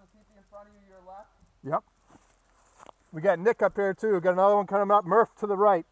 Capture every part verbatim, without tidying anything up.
the teepee in front of you, your left. Yep. We got Nick up here too. Got another one coming up. Murph to the right.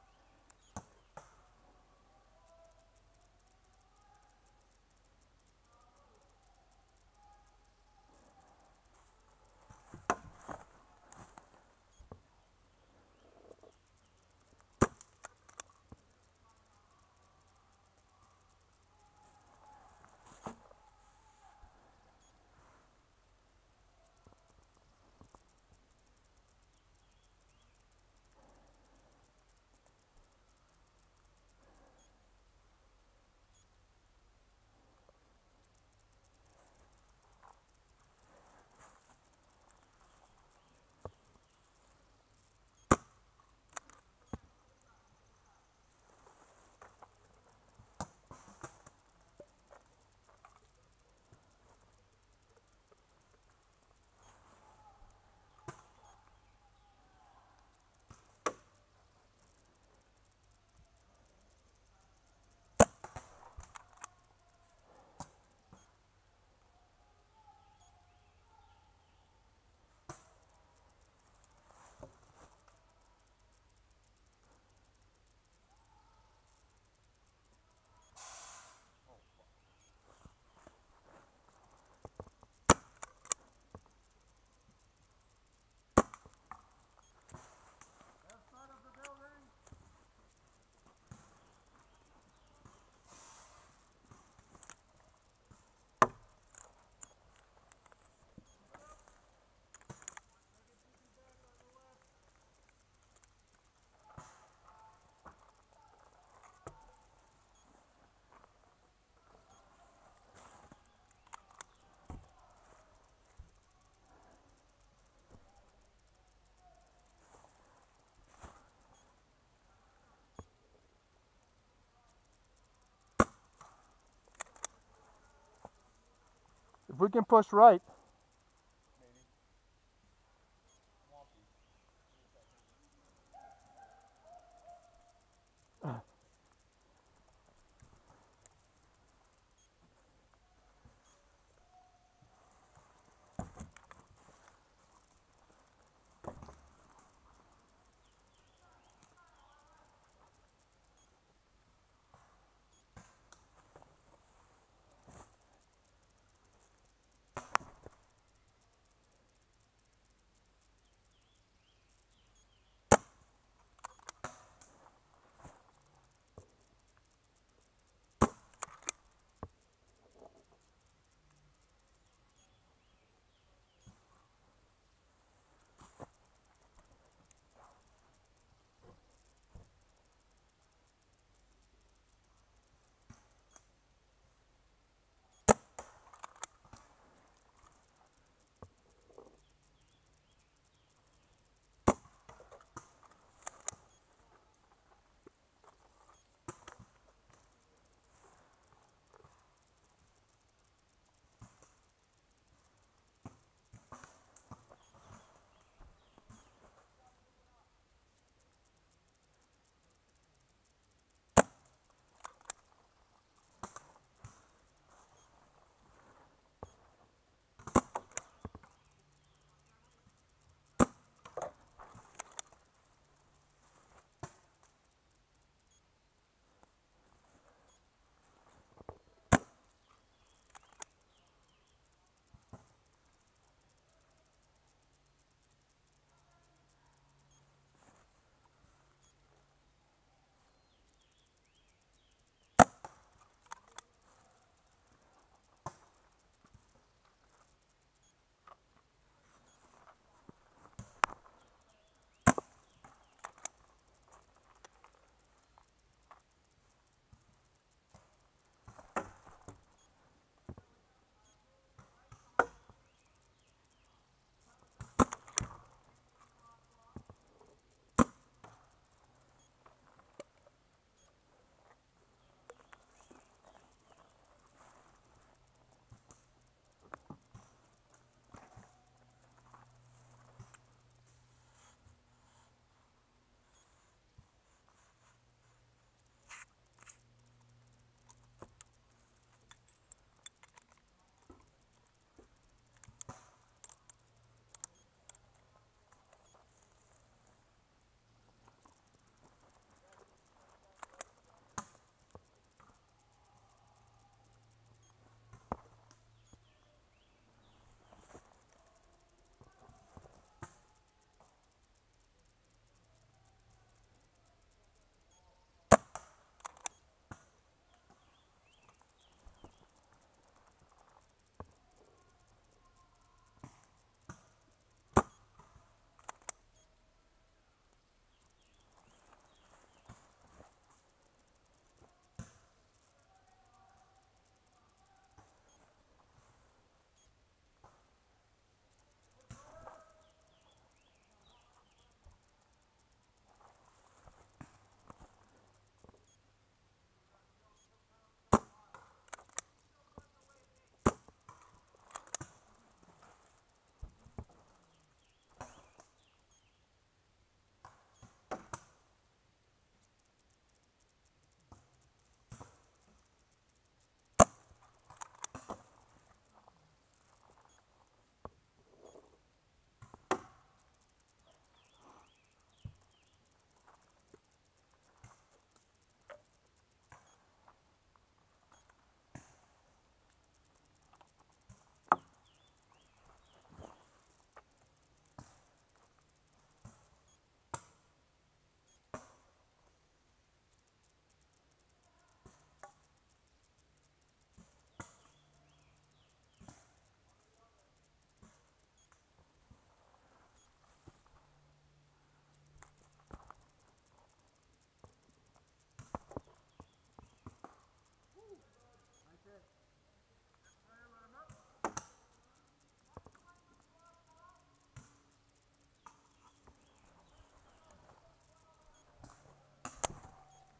If we can push right.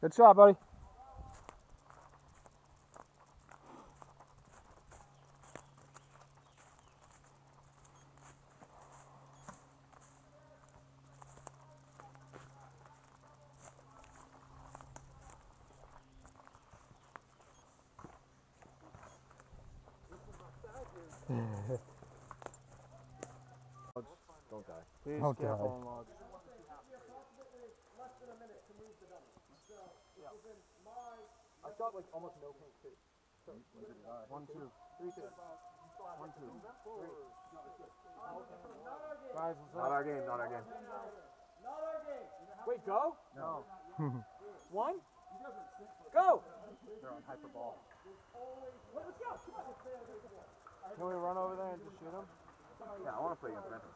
Good shot, buddy. Don't die. Please Don't careful die. on logs. I shot like almost no pink too. One, two. Three, two. One, two. Three. Guys, what's Not up? our game, not our game. Wait, go? No. One? Go! They're on hyper ball. Can we run over there and just shoot them? Yeah, I want to play against Memphis.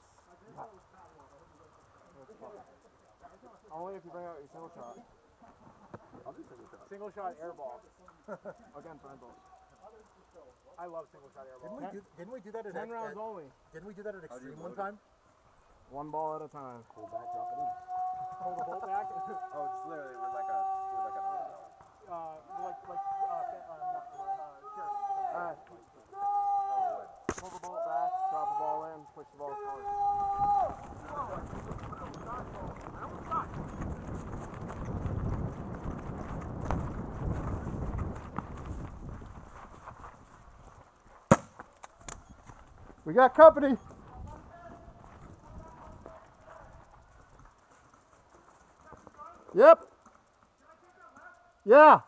Only if you bring out your single shot. I'll do single shot. Single shot air ball. Against rentals. I love single shot air Didn't ball. we do, didn't we do that at, Ten rounds at, only. didn't we do that at How'd you Extreme one load it? time? One ball at a time. Pull back, drop it in. Hold the bolt back. Oh, just literally with like a, with like an auto. uh, like, like, uh, uh, not, uh, sure. Alright. Pull the bolt back, drop the ball in, push the ball forward. We got company. Yep. Yeah.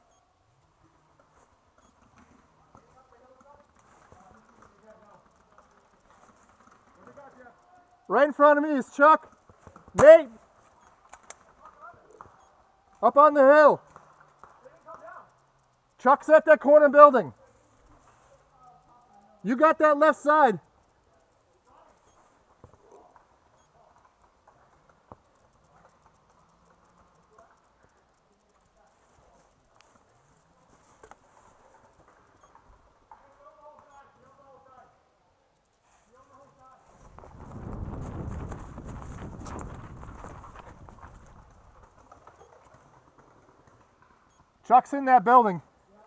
Right in front of me is Chuck. Nate. Up on the hill. Chuck's at that corner building. You got that left side. Chuck's in that building.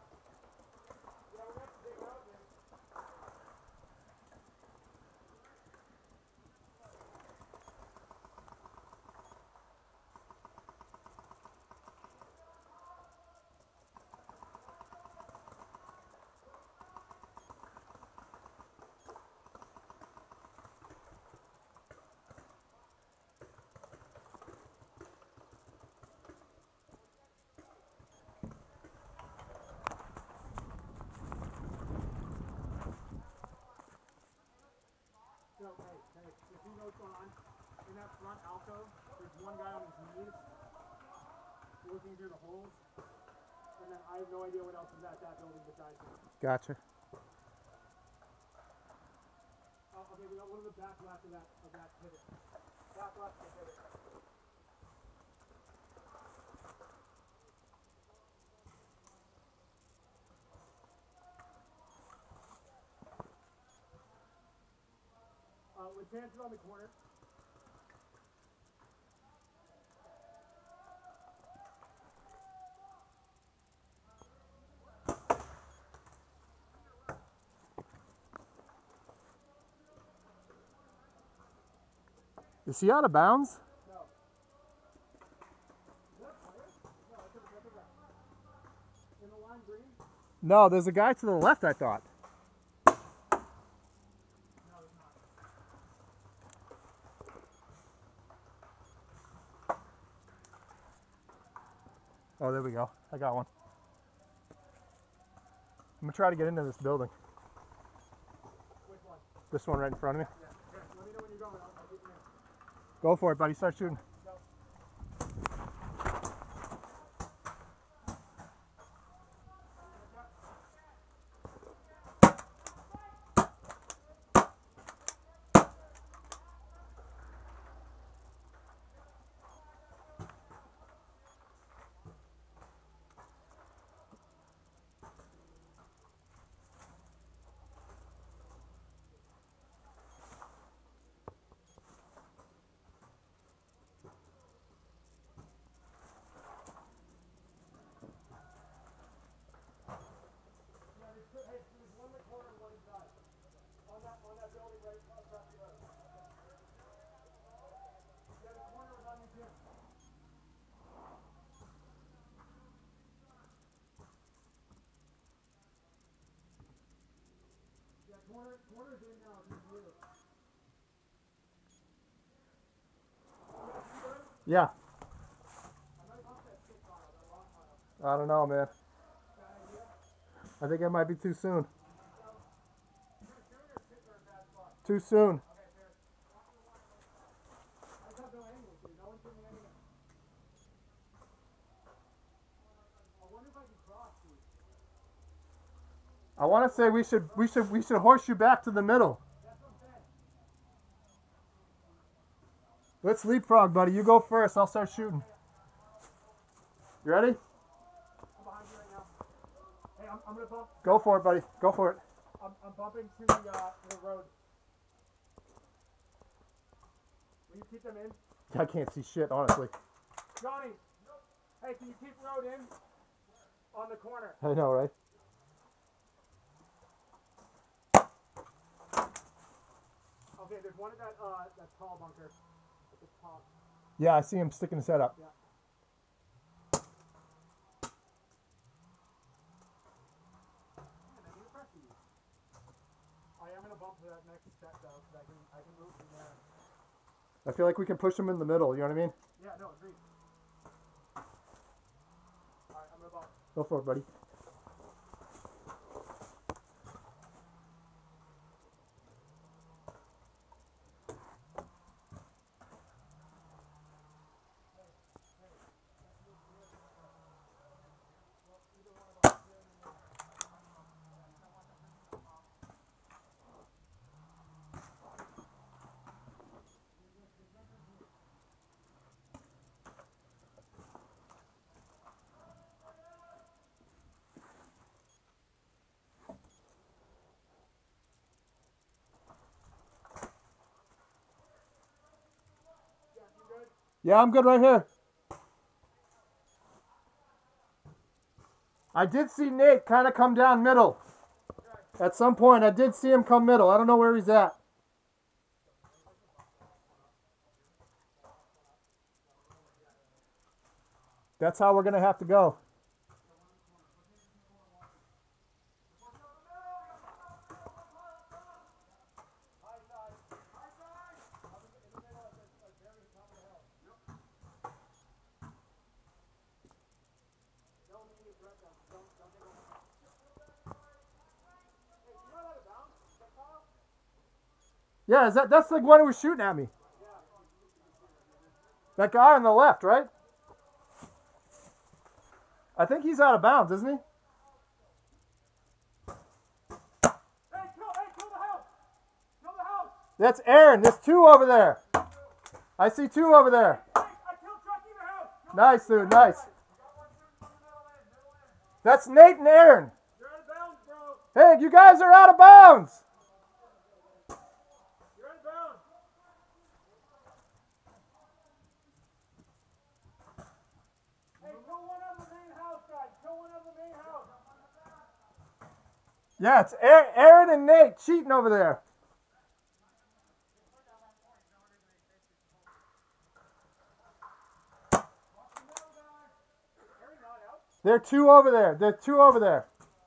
So, hey, hey, if you know what's going on, in that front alcove, there's one guy on his knees, looking through the holes, and then I have no idea what else is at that building besides him. Gotcha. Oh, okay, we got one of the back left of that, of that pivot. Back left of the pivot. Uh, Lieutenant's on the corner. Is he out of bounds? No. Is that a player? No, that's a, that's a guy. In the lime green? No, there's a guy to the left, I thought. No, it's not. Oh, there we go. I got one. I'm gonna try to get into this building. Which one? This one right in front of me. Yeah. Here, let me know when you're going. I'll, I'll get you in. Go for it, buddy. Start shooting. Go. corner, corner's in now. If he's new. Yeah. I might bump that stick pile, that long pile. I don't know, man. Bad idea. I think it might be too soon. Too soon or sit there in bad spot? Too soon. Okay, fair. I just have no angles, dude. No one's giving me anything. I wonder if I can cross these. I want to say we should we should we should horse you back to the middle. That's what I'm saying. Let's leapfrog, buddy. You go first. I'll start shooting. You ready? I'm behind you right now. Hey, I'm, I'm gonna bump. Go for it, buddy. Go for it. I'm, I'm bumping to the, uh, to the road. Will you keep them in? I can't see shit, honestly. Johnny! Hey, can you keep road in? On the corner. I know, right? Okay, there's one at that, uh, that tall bunker. At the top. Yeah, I see him sticking his head up. Yeah. Man, I need to press these. I am gonna bump to that next set though, so I can, I can move from there. I feel like we can push him in the middle. You know what I mean? Yeah, no, agreed. Alright, I'm gonna bump. Go for it, buddy. Yeah, I'm good right here. I did see Nate kind of come down middle. At some point, I did see him come middle. I don't know where he's at. That's how we're going to have to go. Yeah, is that that's the one who was shooting at me. That guy on the left, right? I think he's out of bounds, isn't he? Hey, kill, hey, kill the house! Kill the house! That's Aaron. There's two over there. I see two over there. Hey, I killed Chucky in the house! Kill Nice, dude. Nice. That's Nate and Aaron. You're out of bounds, bro! Hey, you guys are out of bounds. You're out of bounds! Hey, kill one out of the main house, guys! Kill one out of the main house! Yeah, it's Aaron and Nate cheating over there. There are two over there. There are two over there.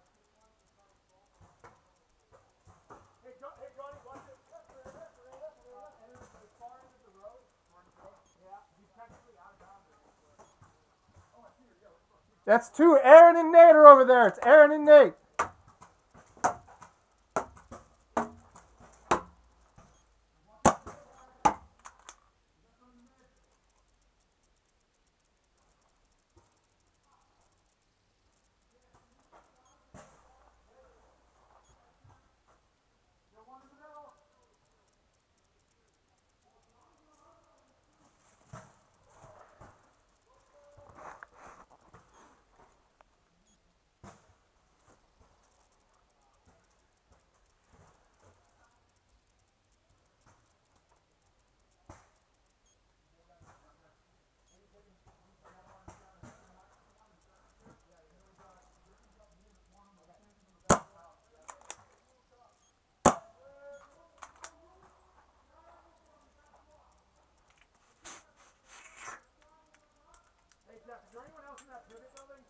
Hey, jo hey Johnny, watch it. Uh, and as far as the road, yeah, he's technically out of bounds. Oh, I see her. Yeah, let's go. That's two. Aaron and Nate are over there. It's Aaron and Nate.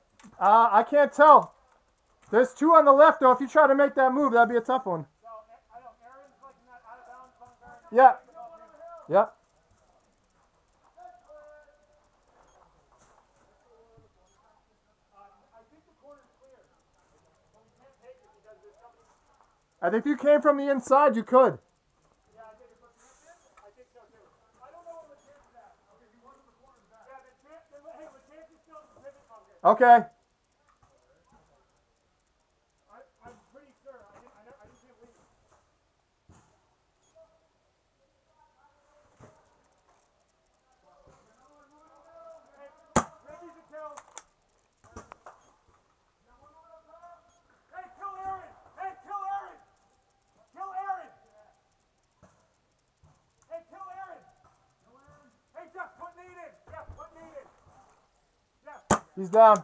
Uh, I can't tell. There's two on the left, though. If you try to make that move, that'd be a tough one. So, I Yeah. Yeah. I think the corner's clear, but we can't take it because there's somebody. I think if you came from the inside, you could. Yeah, I think it's I think so too. I don't know where Lachance is at. Okay, he was in the corner back. Yeah, Lachance, hey, Lachance is still in the pivot pocket. Okay. I, I'm pretty sure. I didn't, I, I didn't see him leave. Hey, Reggie's a kill. Hey, kill Aaron! Hey, kill Aaron! Kill Aaron! Hey, kill Aaron! Hey, Jeff, put Nate in! Jeff, put Nate in! Jeff! He's down.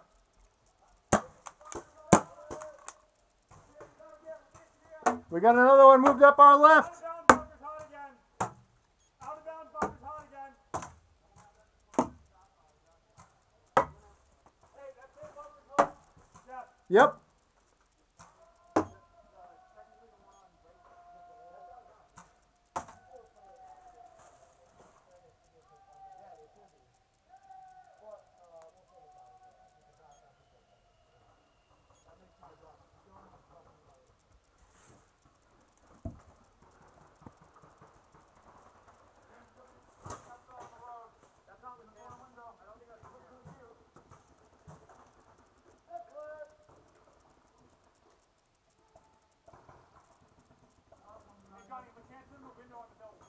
We got another one moved up our left. Out of bounds, Bunker's hot again. Out of bounds, Bunker's hot again. Hey, that's it, Bunker's hot. Jeff. Yep. Hey, Johnny, Lachance is in the window on the building.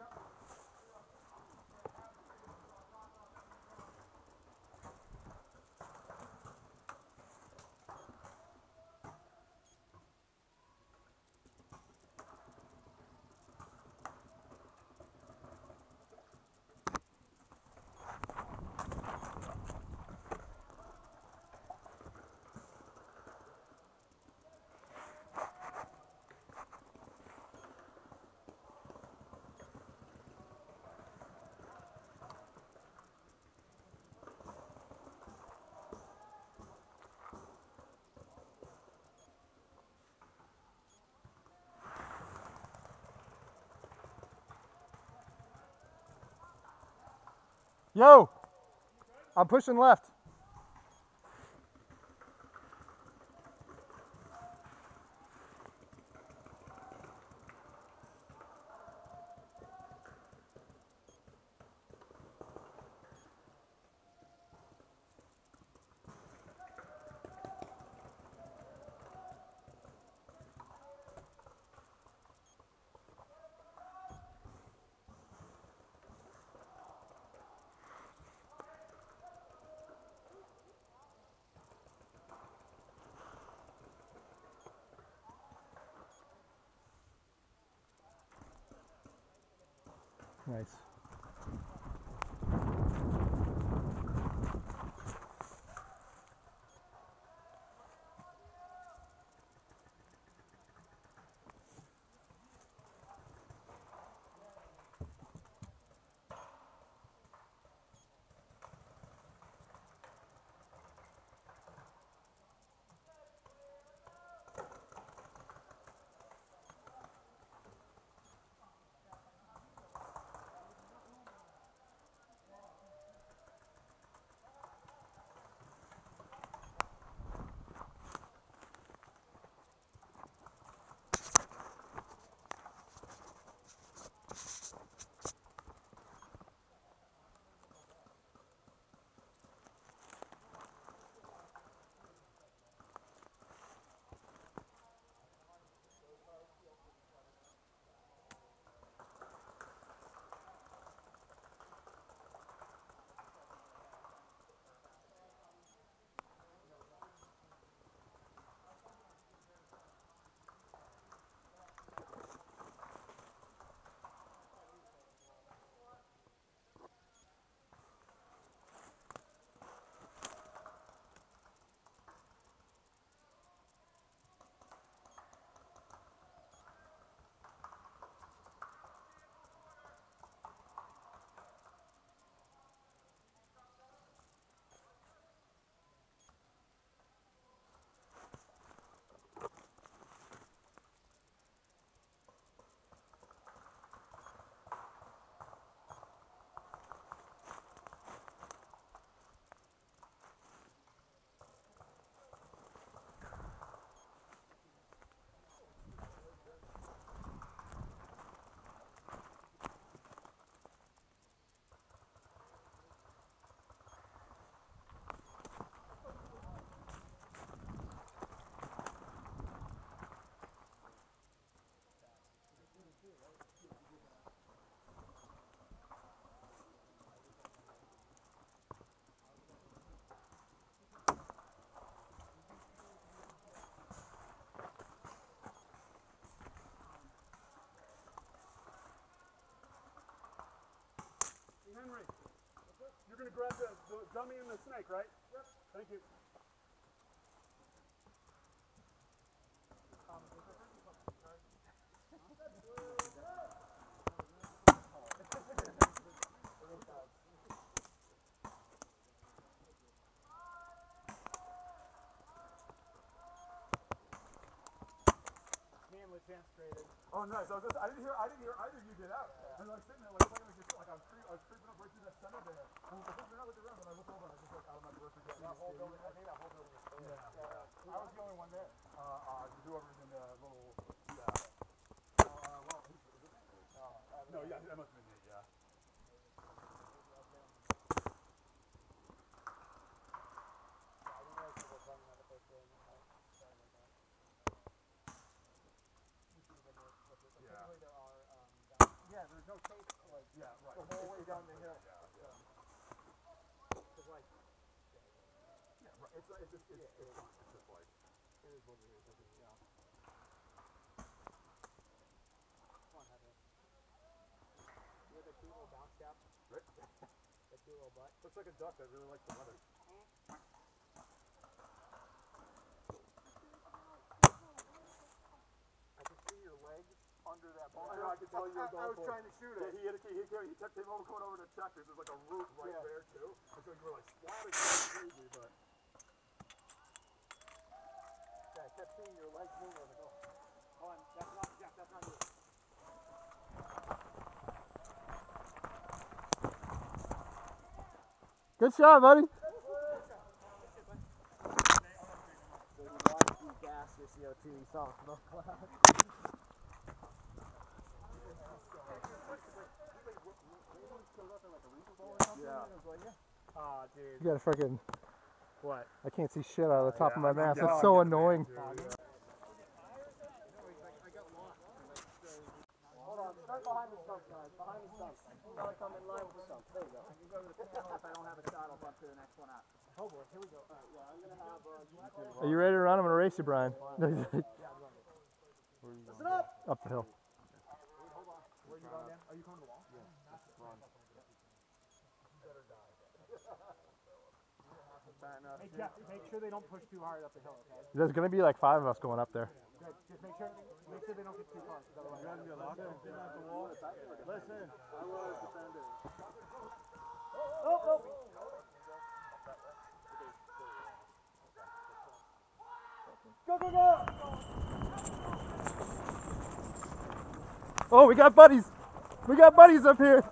Yo. I'm pushing left. Nice. gonna grab the, the dummy and the snake, right? Yep. Thank you. Manly chance traded. Oh, nice. I was just, I didn't hear, I didn't hear either of you get out. I was like sitting there, like playing like this, like I was, cre- I was creeping up right through that center there. And I was like, oh, they're not looking around, and I looked over and I was just like out of my periphery. That whole building, I think that whole building is clear. Yeah. Yeah. I was the only one there. Uh, uh, whoever's in the little, yeah. Uh, uh, well, who's, is it me? No, yeah, that must have been me, yeah. Yeah, there's no tape, like, yeah, right. The whole way down the hill. Yeah, yeah. It's like, yeah, right. It's, it's just, it's, yeah, it's, it's fine. It's just like, it is what it is. It's, you know. Come on, Heather. You have the cute little bounce cap? Right. The cute little butt? Looks like a duck that really likes the weather. I can see your legs under that bar. I know, I can tell you were going I, I was for trying to shoot it. Yeah, he, had a, he, he, he kept him over going over to check. There's like a root right yeah. there too. And so you were like squatting crazy, but yeah, I kept seeing your legs move. I was like, oh, hold on, that's not Jeff, that's not you. Good shot, buddy. So he watched you gas your C O two, he saw smoke cloud. Yeah. Aw, dude. You gotta freaking. What? I can't see shit out of the top uh, of my yeah, mask. I'm It's so getting annoying. Dude, yeah. Hold on, start behind the stump, guys. Behind the stump. Now I come in line with the stump. There you go. I can go to the panel if I don't have a shot, I'll bump to the next one out. Oh boy, here we go. Alright, yeah, I'm gonna have uh, Are you ready to run? I'm gonna race you, Brian. Listen up! Up the hill. Hold on. Where are you going, man? Are you coming to the wall? Yeah. Run. Hey Jeff, make sure they don't push too hard up the hill, okay? There's gonna be like five of us going up there. Good. Just make sure, make sure they don't get too close. Otherwise, Listen, I was defending. Oh, oh! Go, go, go! Oh, we got buddies. We got buddies up here.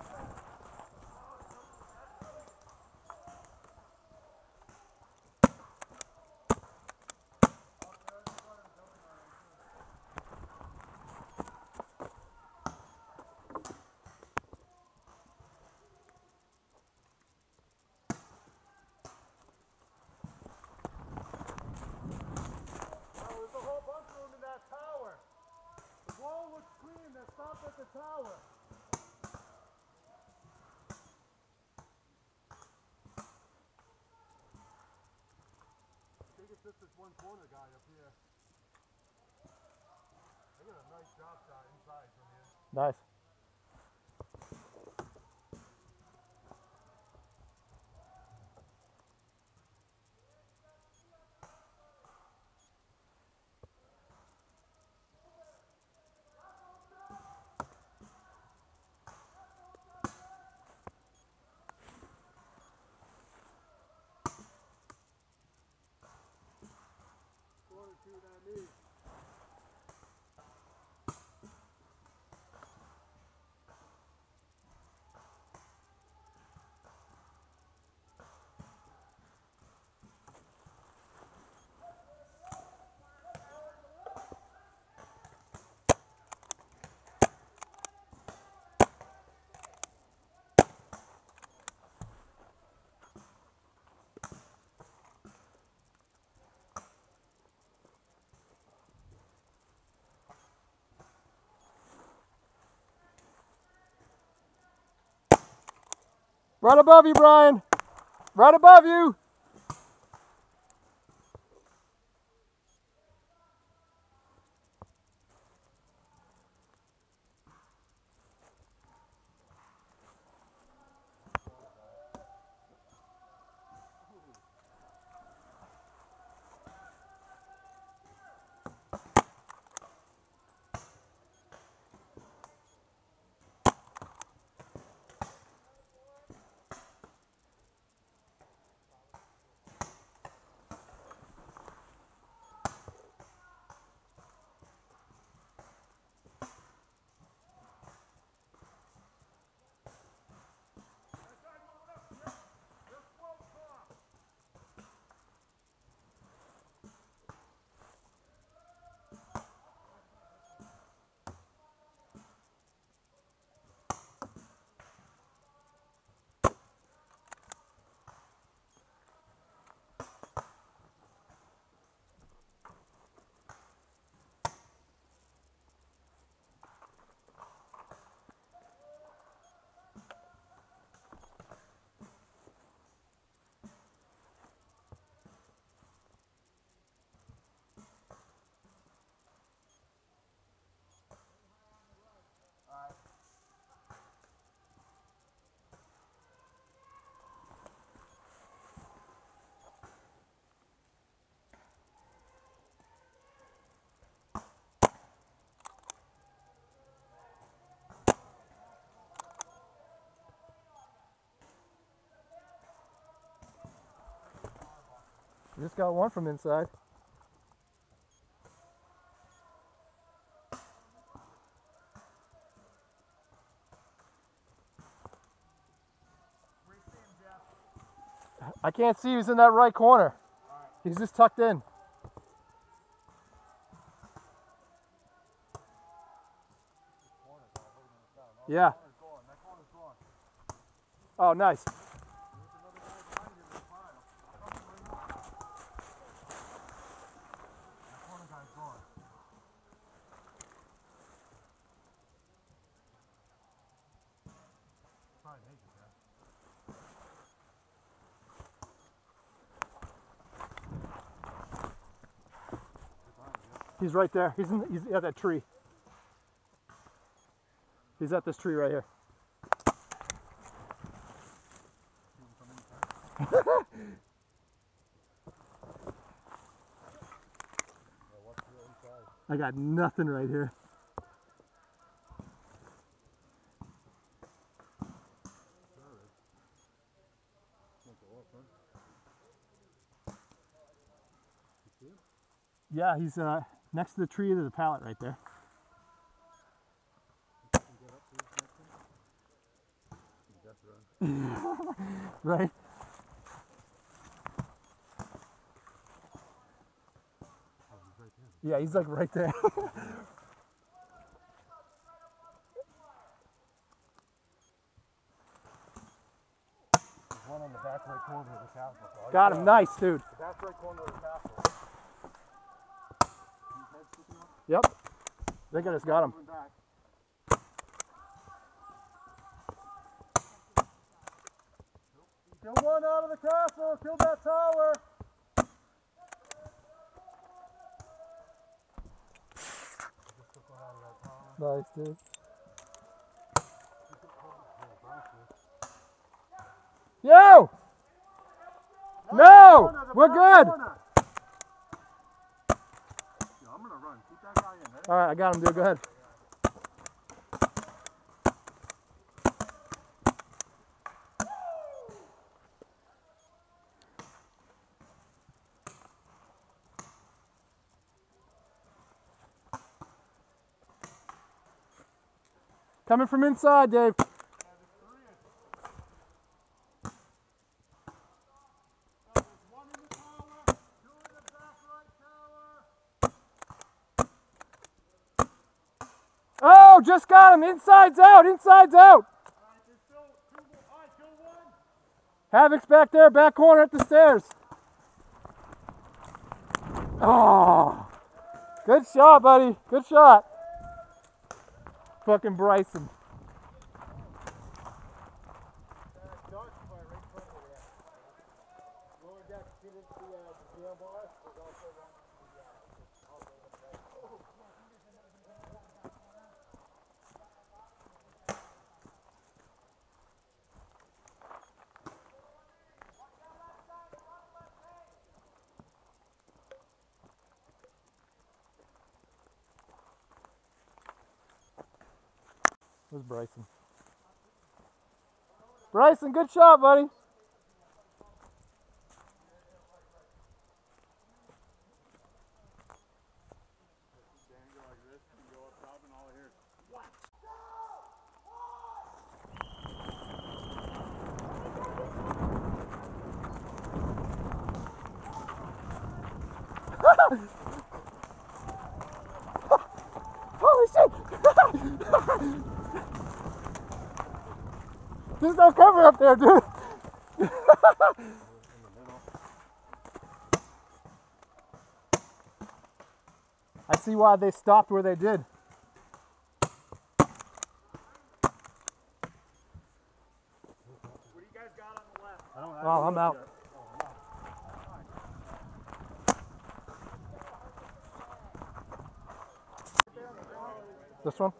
Stop at the tower. I think it's just this one corner guy up here. I got a nice drop shot inside from here. Nice. Right above you, Brian. Right above you. Just got one from inside. Where you see him, Jeff? I can't see who's in that right corner. He's just tucked in. Yeah. Oh, nice. He's right there. He's in. He's at that tree. He's at this tree right here. I got nothing right here. Yeah, he's uh, next to the tree. There's a pallet right there. Right? Yeah, he's like right there. One on the back right corner of the castle. So Got him, nice, dude. the back right corner of the castle. Yep. I think I just got him. Moving back. Kill one out of the castle. Kill that tower. Nice, dude. Yo! No! We're good! Yeah, I'm gonna run. Keep that guy in. Ready? All right, I got him, dude. Go ahead. Coming from inside, Dave. Oh, just got him. Inside's out. Inside's out. Havoc's back there, back corner at the stairs. Oh, good shot, buddy. Good shot. Fucking Bryson. Where's Bryson? Bryson, good shot, buddy. Holy shit! There's no cover up there, dude. I see why they stopped where they did. What do you guys got on the left? I don't have Oh, I'm out. This one?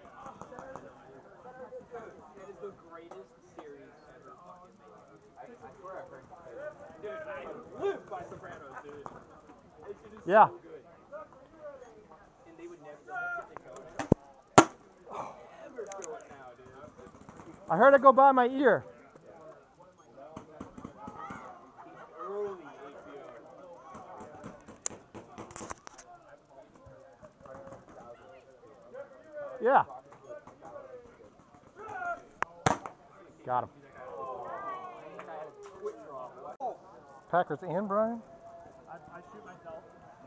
That is the greatest series ever fucking made. I, I swear I've heard it. Dude, I live by Sopranos, dude. It, it is Yeah. so good. And they would never get the code. Never show it now, dude. I heard it go by my ear. Early H B O. Yeah. Got him. Packers and Brian? I, I shoot myself.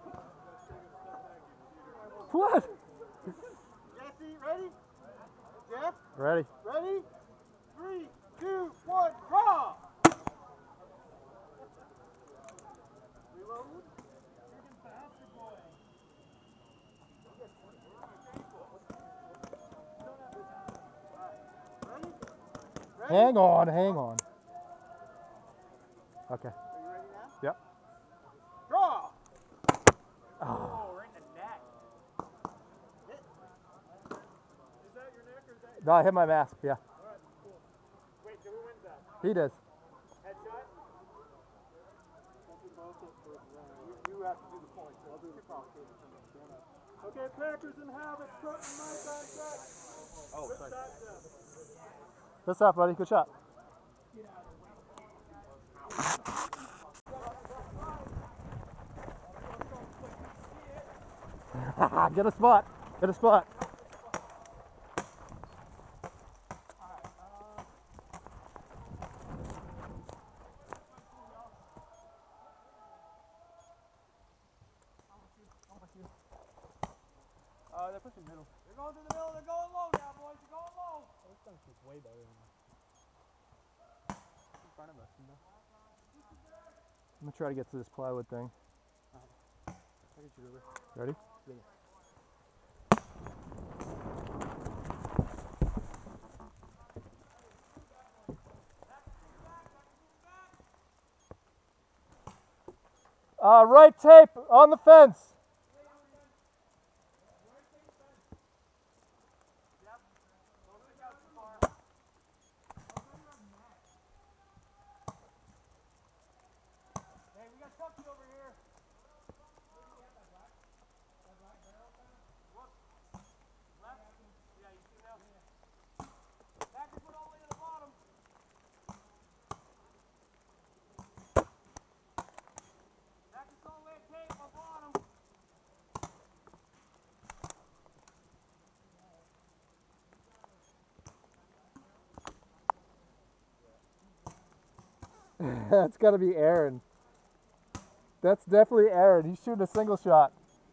What? Jesse, ready? Jeff, Ready. ready? Three, two, one, draw! Reload. Freaking bastard boy. Ready? Ready? Hang on, hang on. Okay. Are you ready now? Yep. Draw! Oh. Oh, right in the neck. Hit. Is that your neck or is that No, I hit my mask. Yeah. Alright, cool. Wait, so who wins that? He does. Headshot? You, you have to do the points. I'll do the points. Okay, Packers and Habits, front and Mike on set. Oh, Good sorry. shot, Jeff. Good stuff, buddy. Good shot. Get a spot. Get a spot. Uh, they're pushing middle. They're going to the middle. They're going low now, boys. They're going low. This thing's just way better than that. In front of us, you know? I'm gonna try to get to this plywood thing. I can shoot over. Ready? Yeah. Uh, right tape on the fence. Hey, we got Chucky over here. Left? Yeah, you see now? Packers went all the way to the bottom. Packers all the way to tape on bottom. That's gotta be Aaron. That's definitely Aaron. He's shooting a single shot.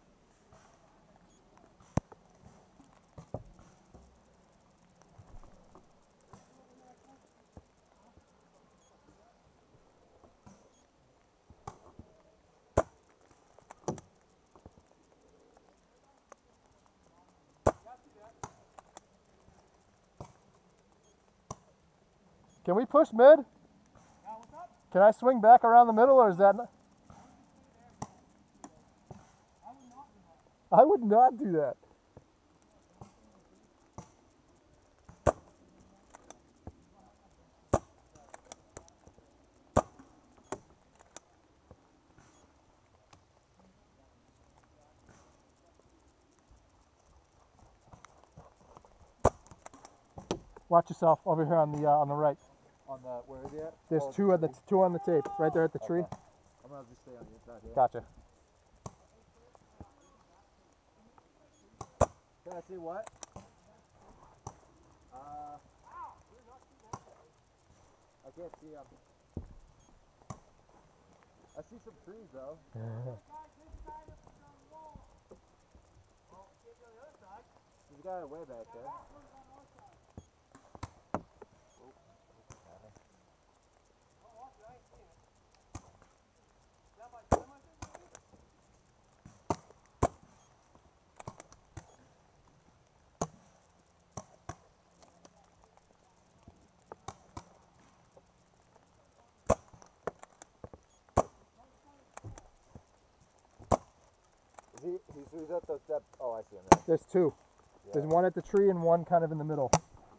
Can we push mid? Can I swing back around the middle, or is that? Not... I would not do that. Watch yourself over here on the uh, on the right. On the, where is he at? There's Oh, two on the two on the tape right there at the tree. Okay. I'm gonna just stay on the inside here. Gotcha. Can I see what? Uh, I can't see him. I see some trees though. There's a guy way back there. Is he, he's, he's at the step. Oh, I see him there. There's two. Yeah. There's one at the tree and one kind of in the middle.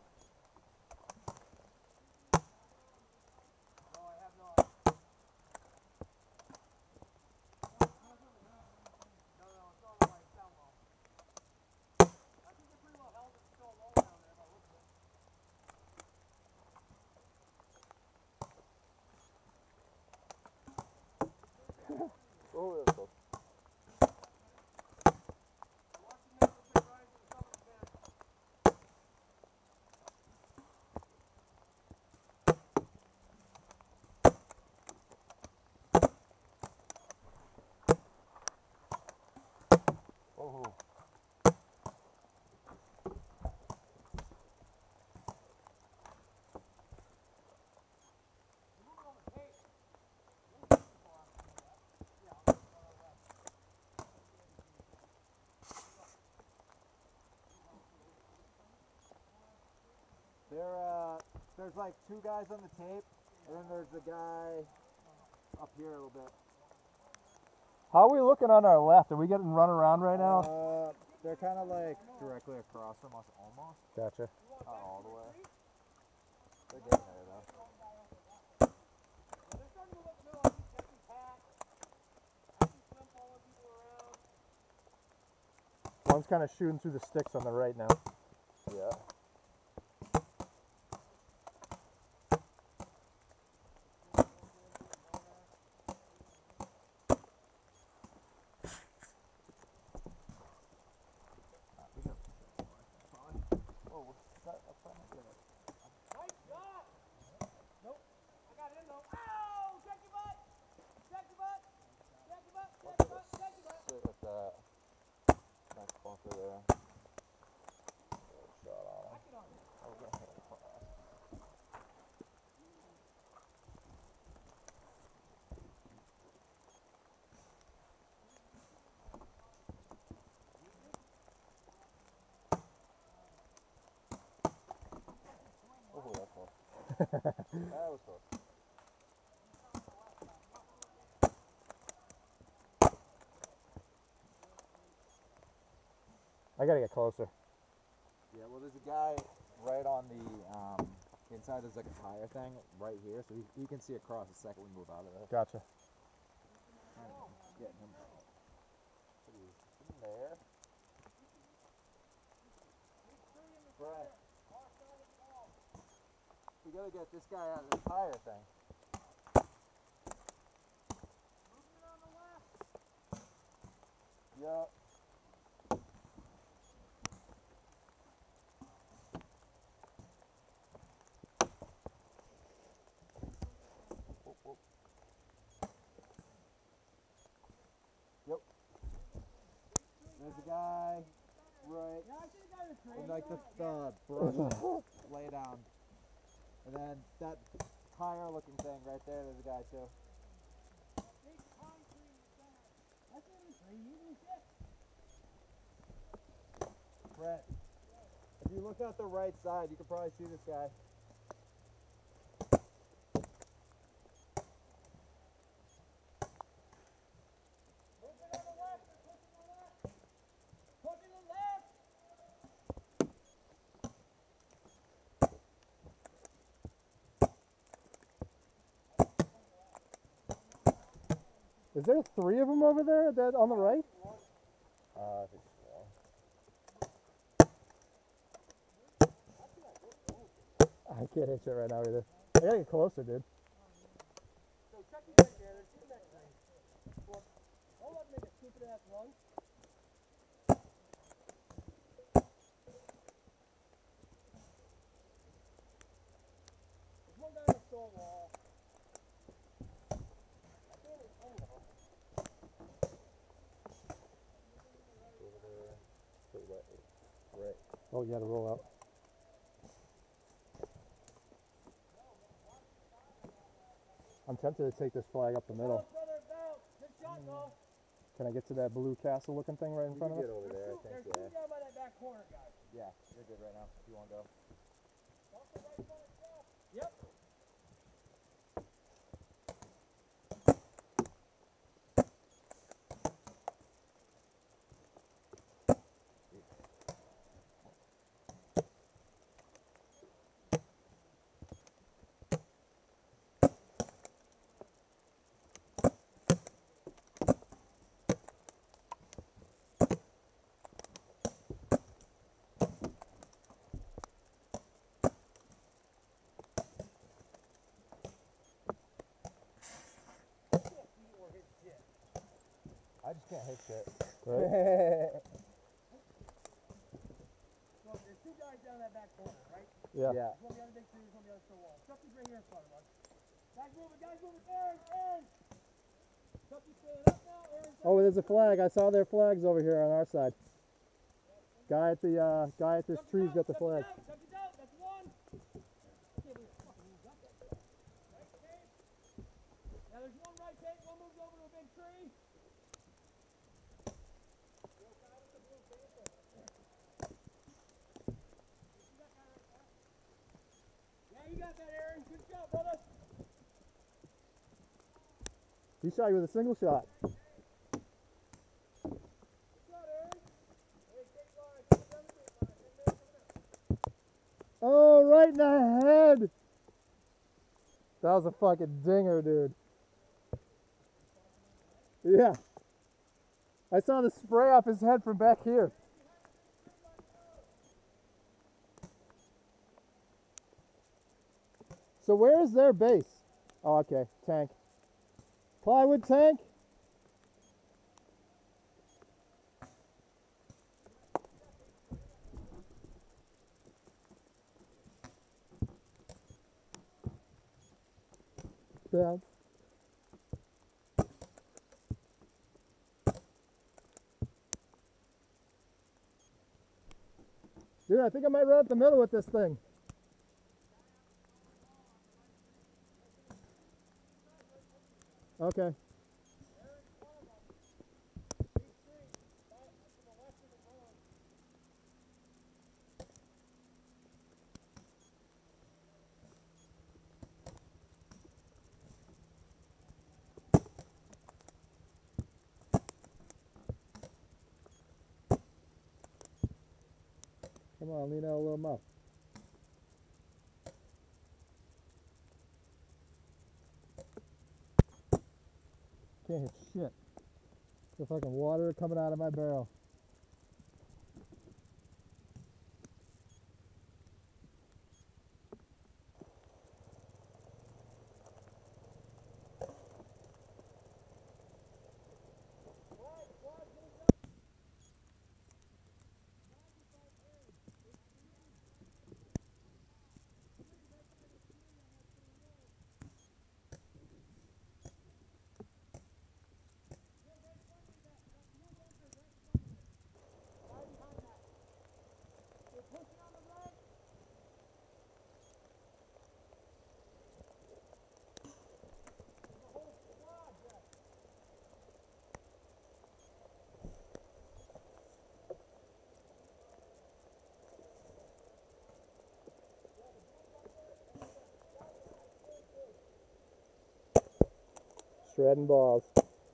Oh, there we go. Oh. There, uh, there's like two guys on the tape, and then there's the guy up here a little bit. How are we looking on our left? Are we getting run around right now? Uh, they're kind of like directly across from us, almost. Gotcha. Not all the way. They're getting there though. One's kind of shooting through the sticks on the right now. Yeah. Sit at that nice bunker there. Shot on him. Oh, we're gonna hit him fast. Oh, that's close. That was close. I gotta get closer. Yeah, well, there's a guy right on the um, inside. There's like a tire thing right here, so he, he can see across the second we move out of there. Gotcha. Getting him. He's in there. Brett. We gotta get this guy out of the tire thing. Yup. Whoop, whoop. Yep. There's a guy right in like the, the brush lay down. And then that tire looking thing right there, there's a guy too. Brett, if you look out the right side, you can probably see this guy. Is there three of them over there that on the right? Uh, I think so. I can't hit you right now either. I gotta get closer, dude. So check it right there. There's two next things. Well, I'll let make a stupid ass run. There's one guy on the stone wall. I can't even find him. Over there. To the right. Right. Oh, you gotta roll out. I'm tempted to take this flag up the middle. Brother, bounce. Good shot, though. Can I get to that blue castle looking thing right in You front can of get us? over there, I think, There's yeah. two down by that back corner, guys. Yeah, you're good right now if you want to go. Yep. I just can't hit shit. Right? Look, there's two guys down that back corner, right? Yeah. Yeah. There's one behind the big tree, there's one behind the stone wall. Chucky's right here in front of us. Guys moving, guys moving, Aaron, Aaron! Oh, there's a flag. I saw their flags over here on our side. Guy at the uh, guy at this tree's got the flag. Now there's one right there, one moves over to a big tree. Yeah, you got that, Aaron. Good job, brother. He shot you with a single shot. Good shot, Aaron. Hey, take line. Take down the gate line. Ten minutes coming up. Oh, right in the head. That was a fucking dinger, dude. Yeah. I saw the spray off his head from back here. So where is their base? Oh, okay. Tank. Plywood tank? Yeah. Dude, I think I might run up the middle with this thing. Okay. Come on, lean out a little more. Can't hit shit. The fucking water coming out of my barrel. Shredding balls.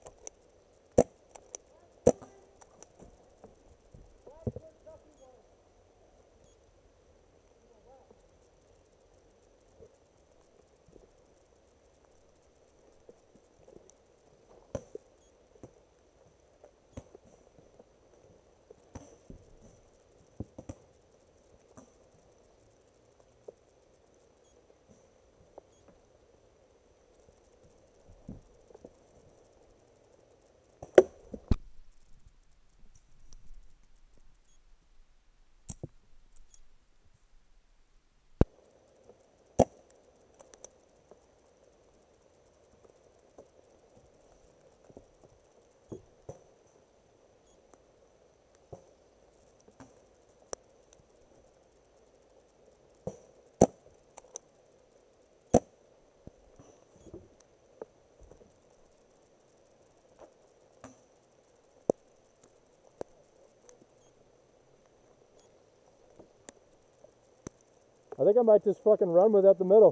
I think I might just fucking run with it up the middle.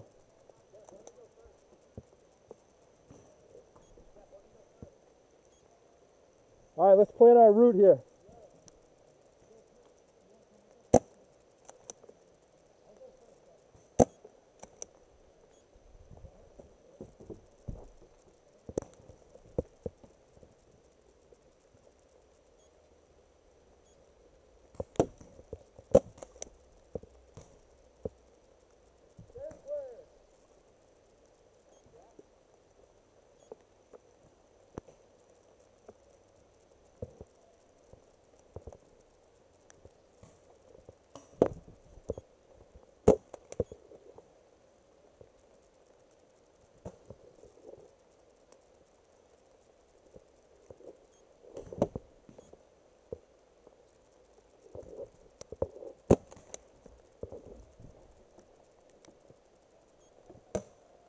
All right, let's plan our route here.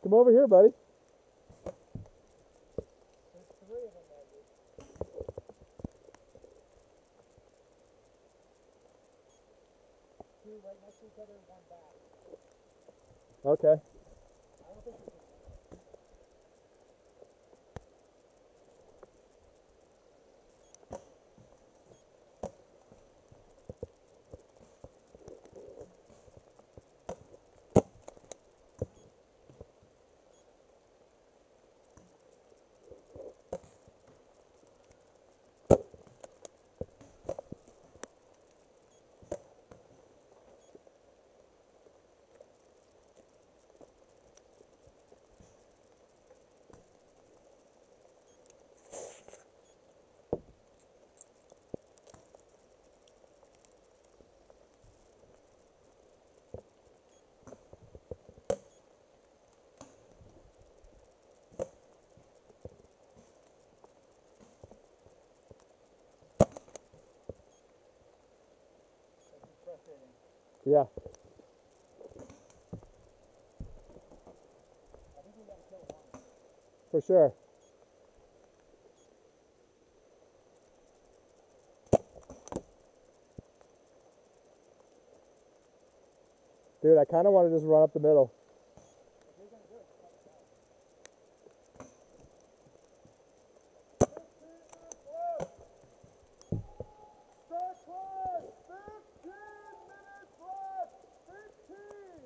Come over here, buddy. There's three of them, maybe. Two right next to each other, one back. Okay. I don't think we can. Frustrating. Yeah. I think we gotta kill one. For sure. Dude, I kind of want to just run up the middle. If you're gonna do it, just let it go. Start clock! fifteen minutes left! fifteen!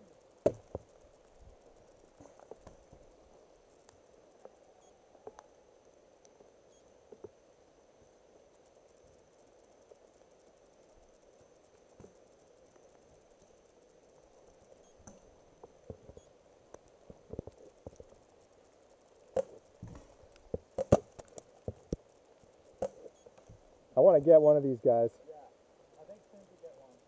I want to get one of these guys. Yeah. I think soon to get one.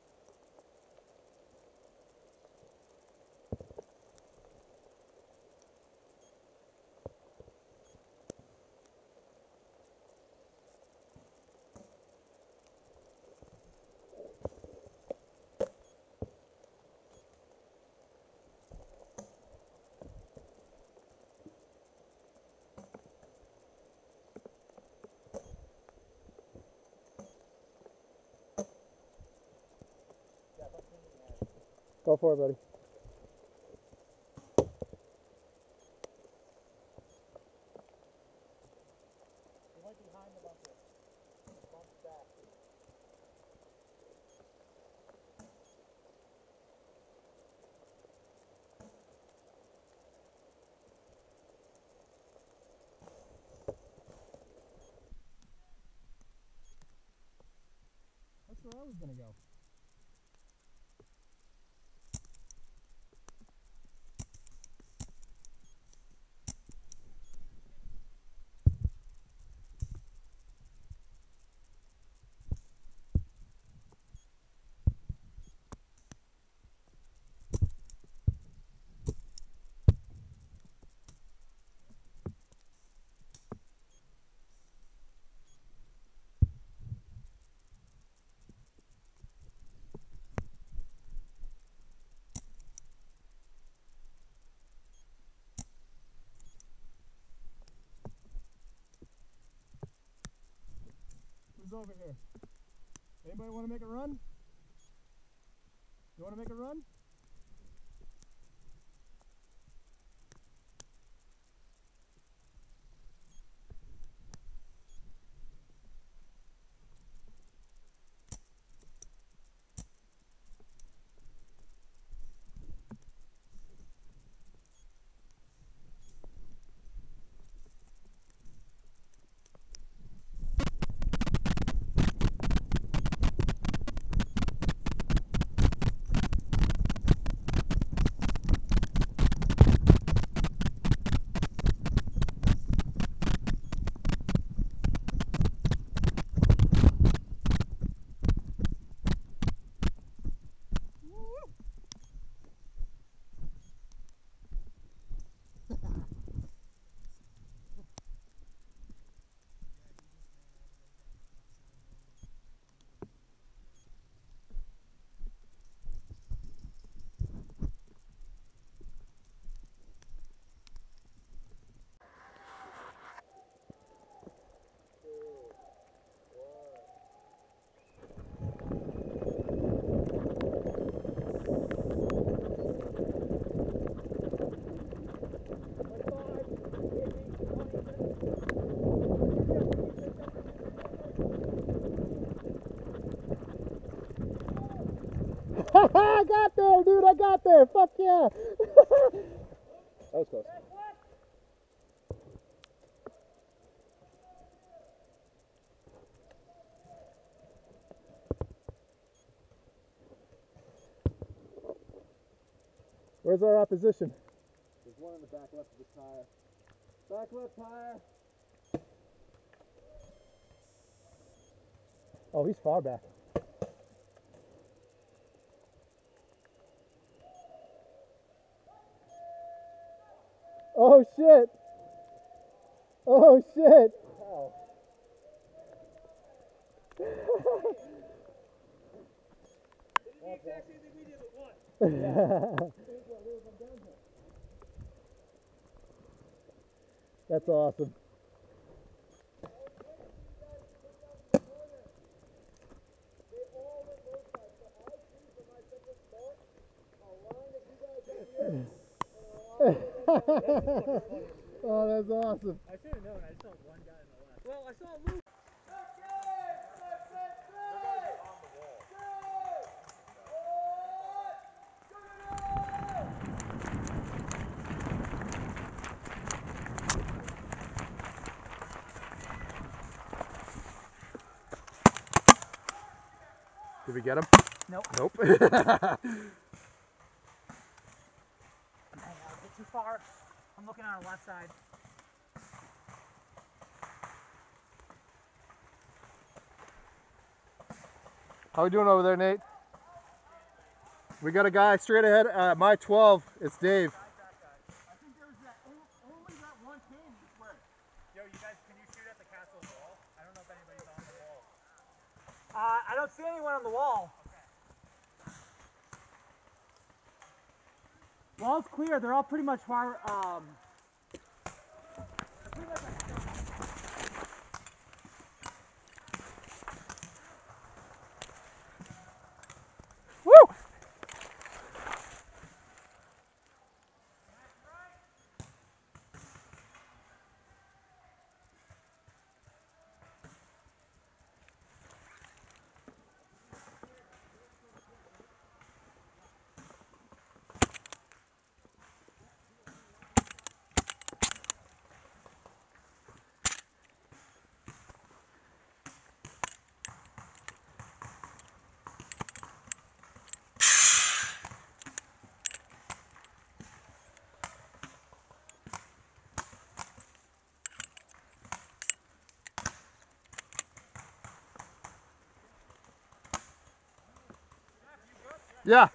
Yeah, something in the air. Go for it, buddy. He went behind the bunker. Bumped back. That's where I was gonna go. Who's over here? Anybody want to make a run? You want to make a run? I got there, dude. I got there. Fuck yeah. That was close. Where's our opposition? There's one in the back left of this tire. Back left tire. Oh, he's far back. Oh shit! Oh shit! Oh. They did the exact same thing we did, but one. That's awesome. Oh, that's awesome. I should have known. I just saw one guy in the left. Well, I saw Luke. Did we get him? Nope. Nope. Hang on, a bit too far. I'm looking on the left side. How we doing over there, Nate? We got a guy straight ahead at my twelve. It's Dave. I think there was that, only that one team this way. Yo, you guys, can you shoot at the castle wall? I don't know if anybody's on the wall. Uh, I don't see anyone on the wall. Okay. Wall's clear. They're all pretty much far. Um, pretty much like Woo! Yeah.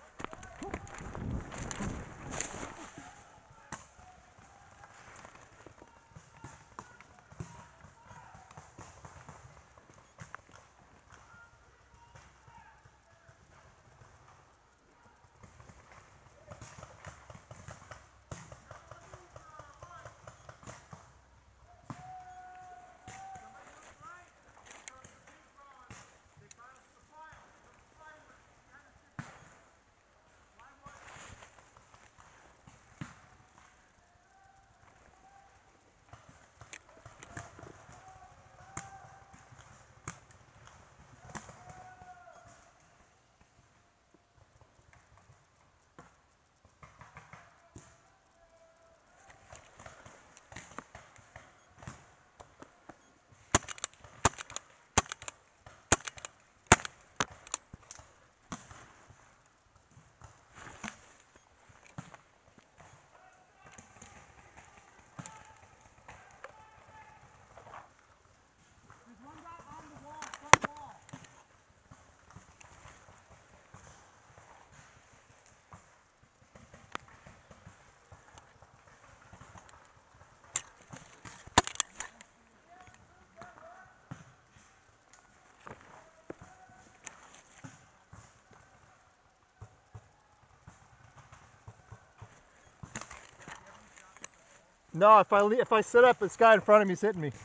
No, if I le if I sit up, this guy in front of me is hitting me.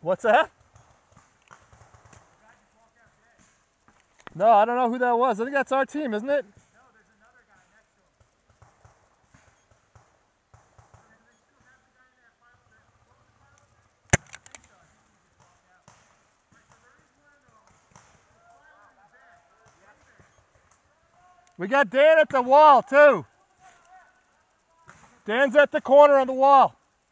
What's that? No, I don't know who that was. I think that's our team, isn't it? We got Dan at the wall, too. Dan's at the corner on the wall.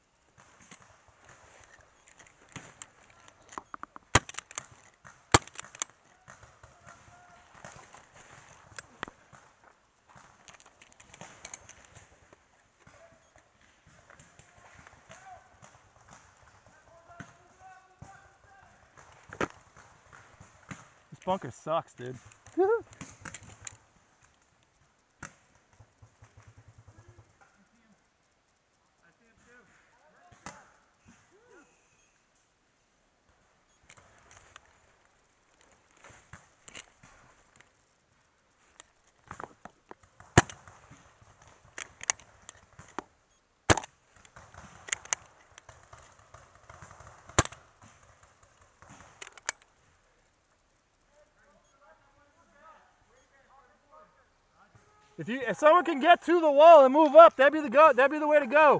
This bunker sucks, dude. If you, if someone can get to the wall and move up, that'd be the go. That'd be the way to go.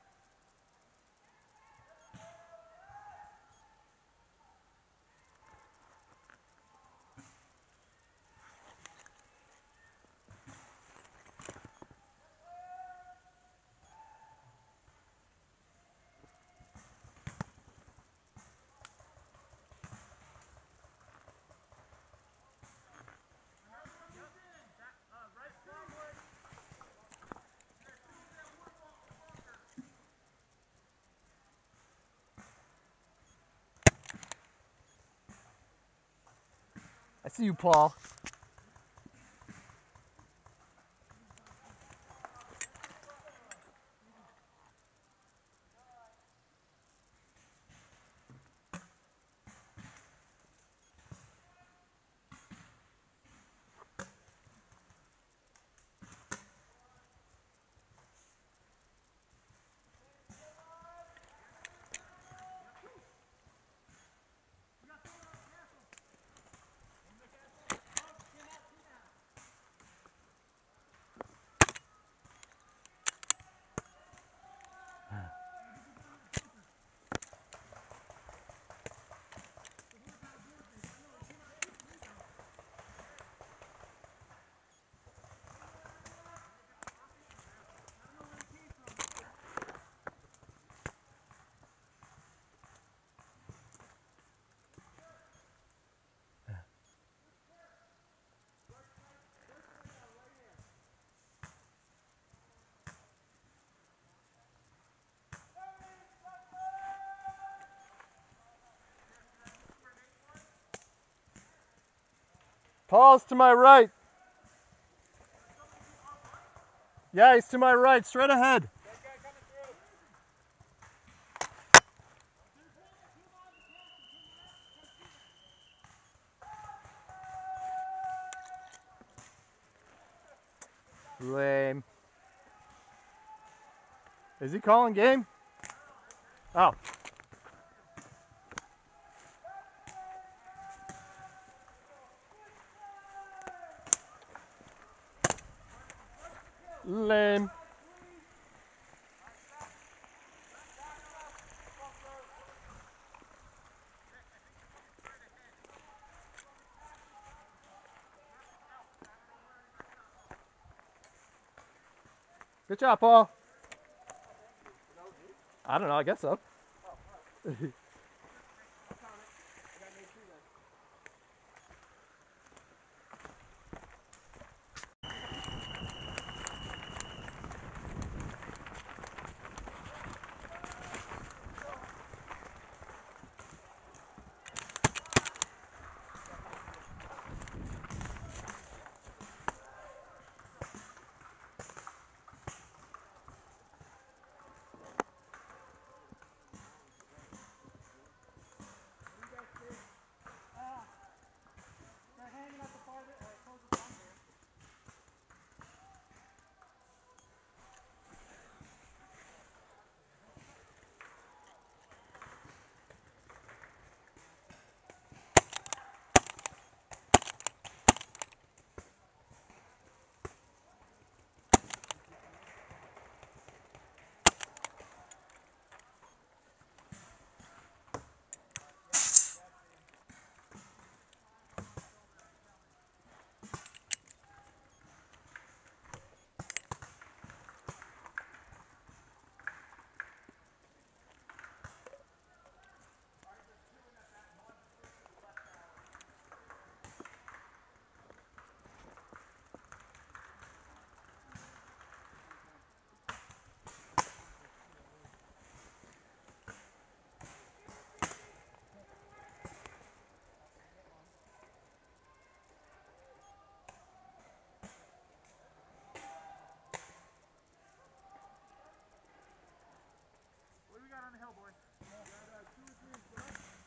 I see you, Paul. Paul's to my right. Yeah, he's to my right, straight ahead. Lame. Is he calling game? Oh. Lame. Good job, Paul. I don't know, I guess so.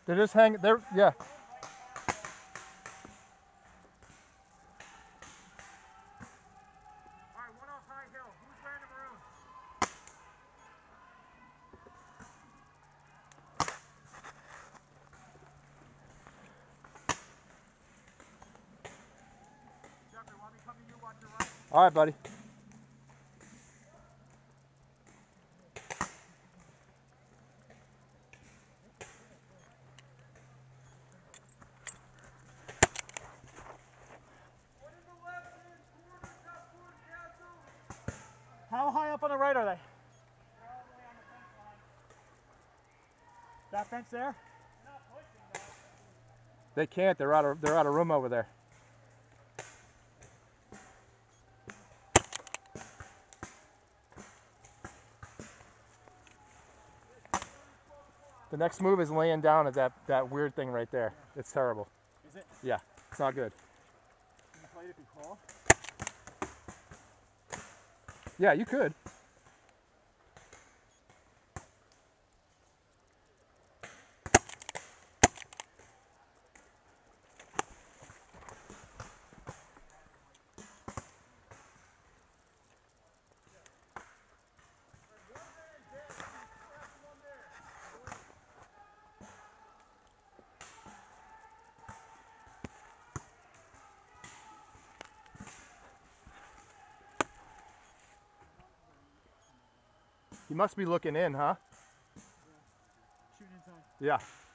They're just hanging. They're yeah. Alright, one off High Hill. Who's wearing the maroon? Jeffrey, want me to come to you, watch your right? All right, buddy. How high up on the right are they? That fence there? They can't. They're out of they're out of room over there. The next move is laying down at that that weird thing right there. It's terrible. Is it? Yeah, it's not good. Can you play it if you crawl? Yeah, you could. You must be looking in, huh? Shooting inside. Yeah.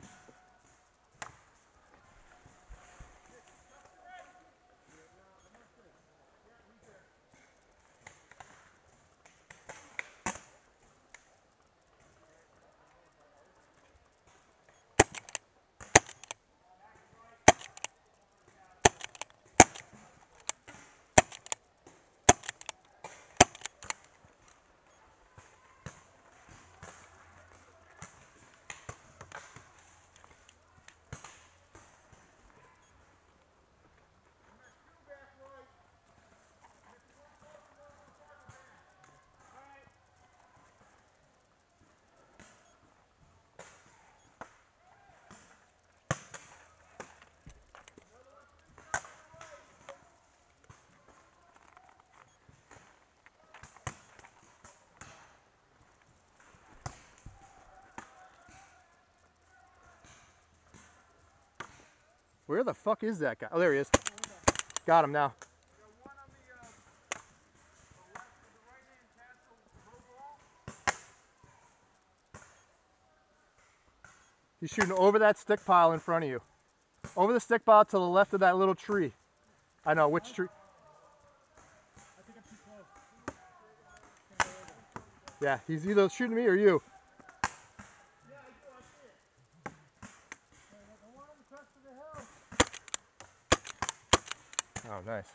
Where the fuck is that guy? Oh, there he is. Got him now. He's shooting over that stick pile in front of you. Over the stick pile to the left of that little tree. I know, which tree? I think I'm too close. Yeah, he's either shooting me or you. Yeah, I do. I see it. The one on the crest of the hill. Oh, nice.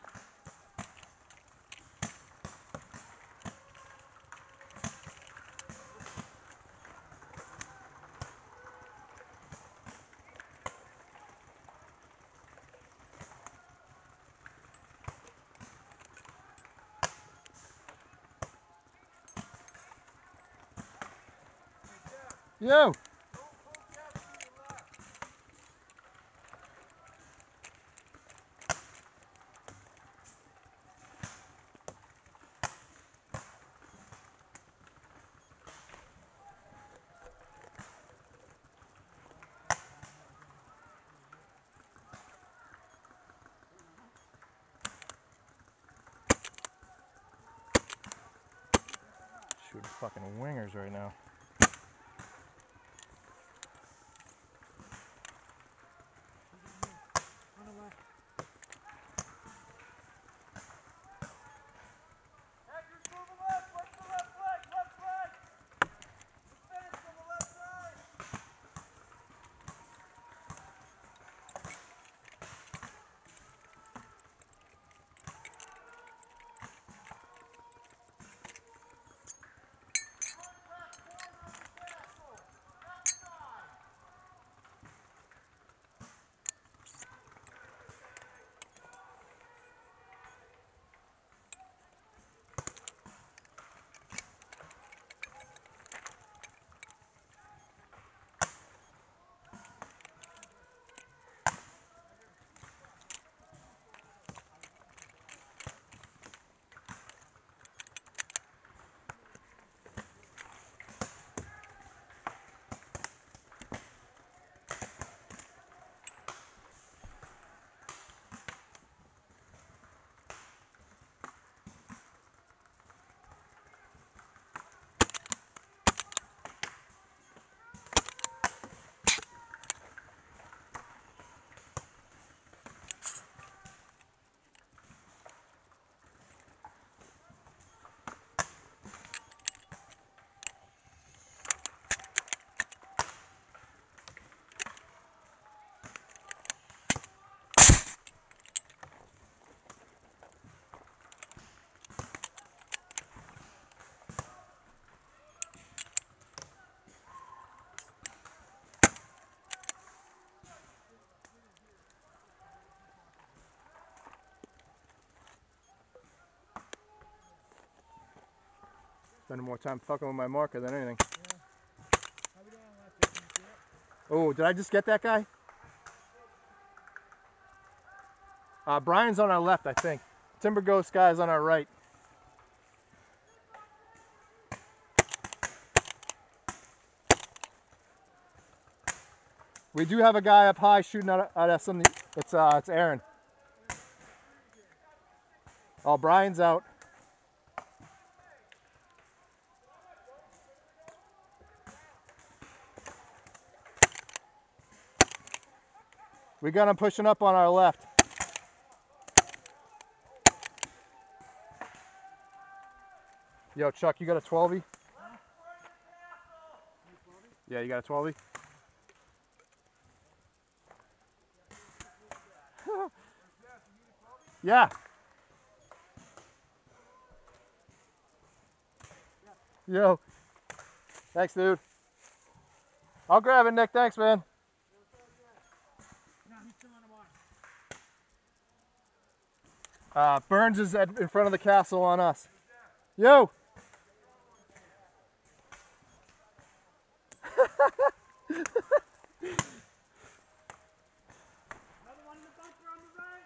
Yo! Shooting fucking wingers right now. On the left. Hector's moving left. What's the left flag? Left flag. The fence on the left side. Spending more time fucking with my marker than anything. How we doing on left? Can you see it? Oh, did I just get that guy? Uh, Brian's on our left, I think. Timber Ghost guy's on our right. We do have a guy up high shooting at, at us. On the, it's uh, it's Aaron. Oh, Brian's out. We got him pushing up on our left. Yo, Chuck, you got a twelve-y? Yeah, you got a twelve-y? Yeah. Yo. Thanks, dude. I'll grab it, Nick. Thanks, man. No, he's still on the mark. Uh, Burns is at, in front of the castle on us. Yo. Another one in the bunker on the right.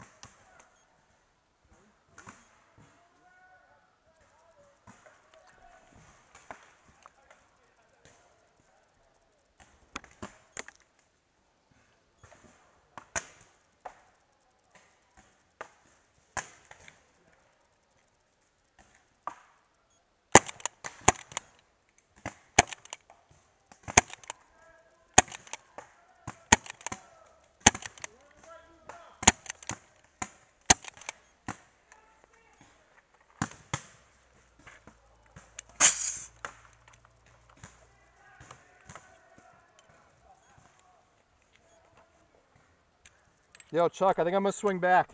Yo, Chuck, I think I'm gonna swing back.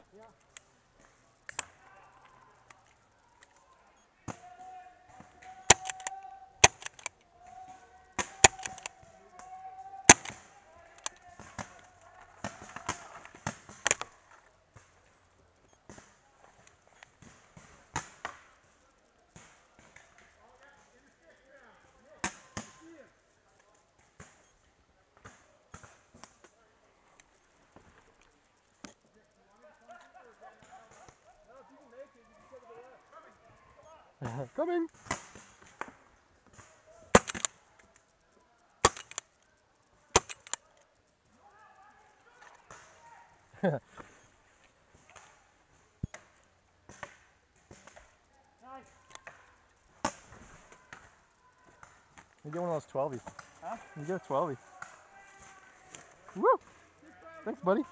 Coming. Nice. You get one of those twelve-y. Huh? You get a twelve-y. Woo! Thanks, buddy.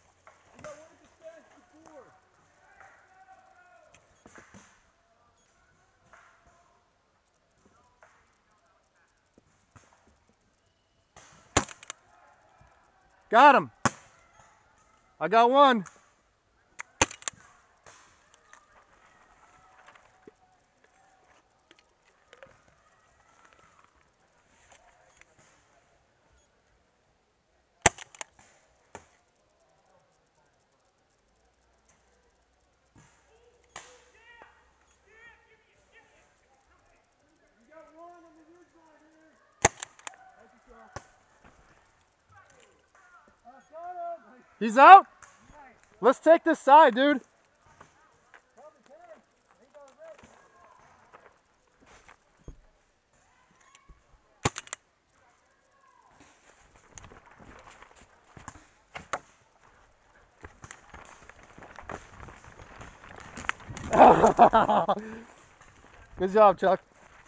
Got him. I got one. He's out. Let's take this side, dude. Good job, Chuck.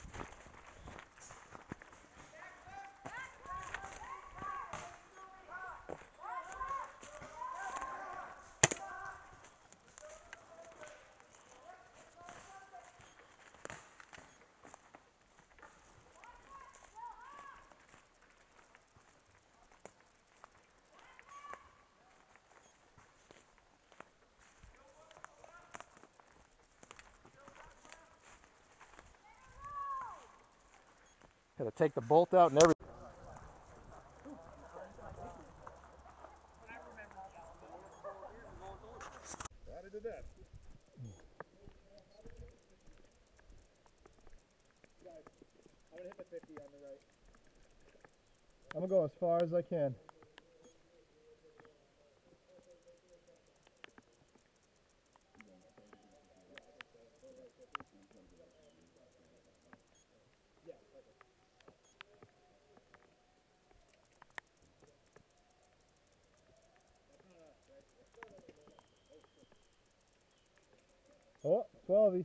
Gotta take the bolt out and everything. Glad I did that. fifty on the right. I'm gonna go as far as I can. Oh, twelve.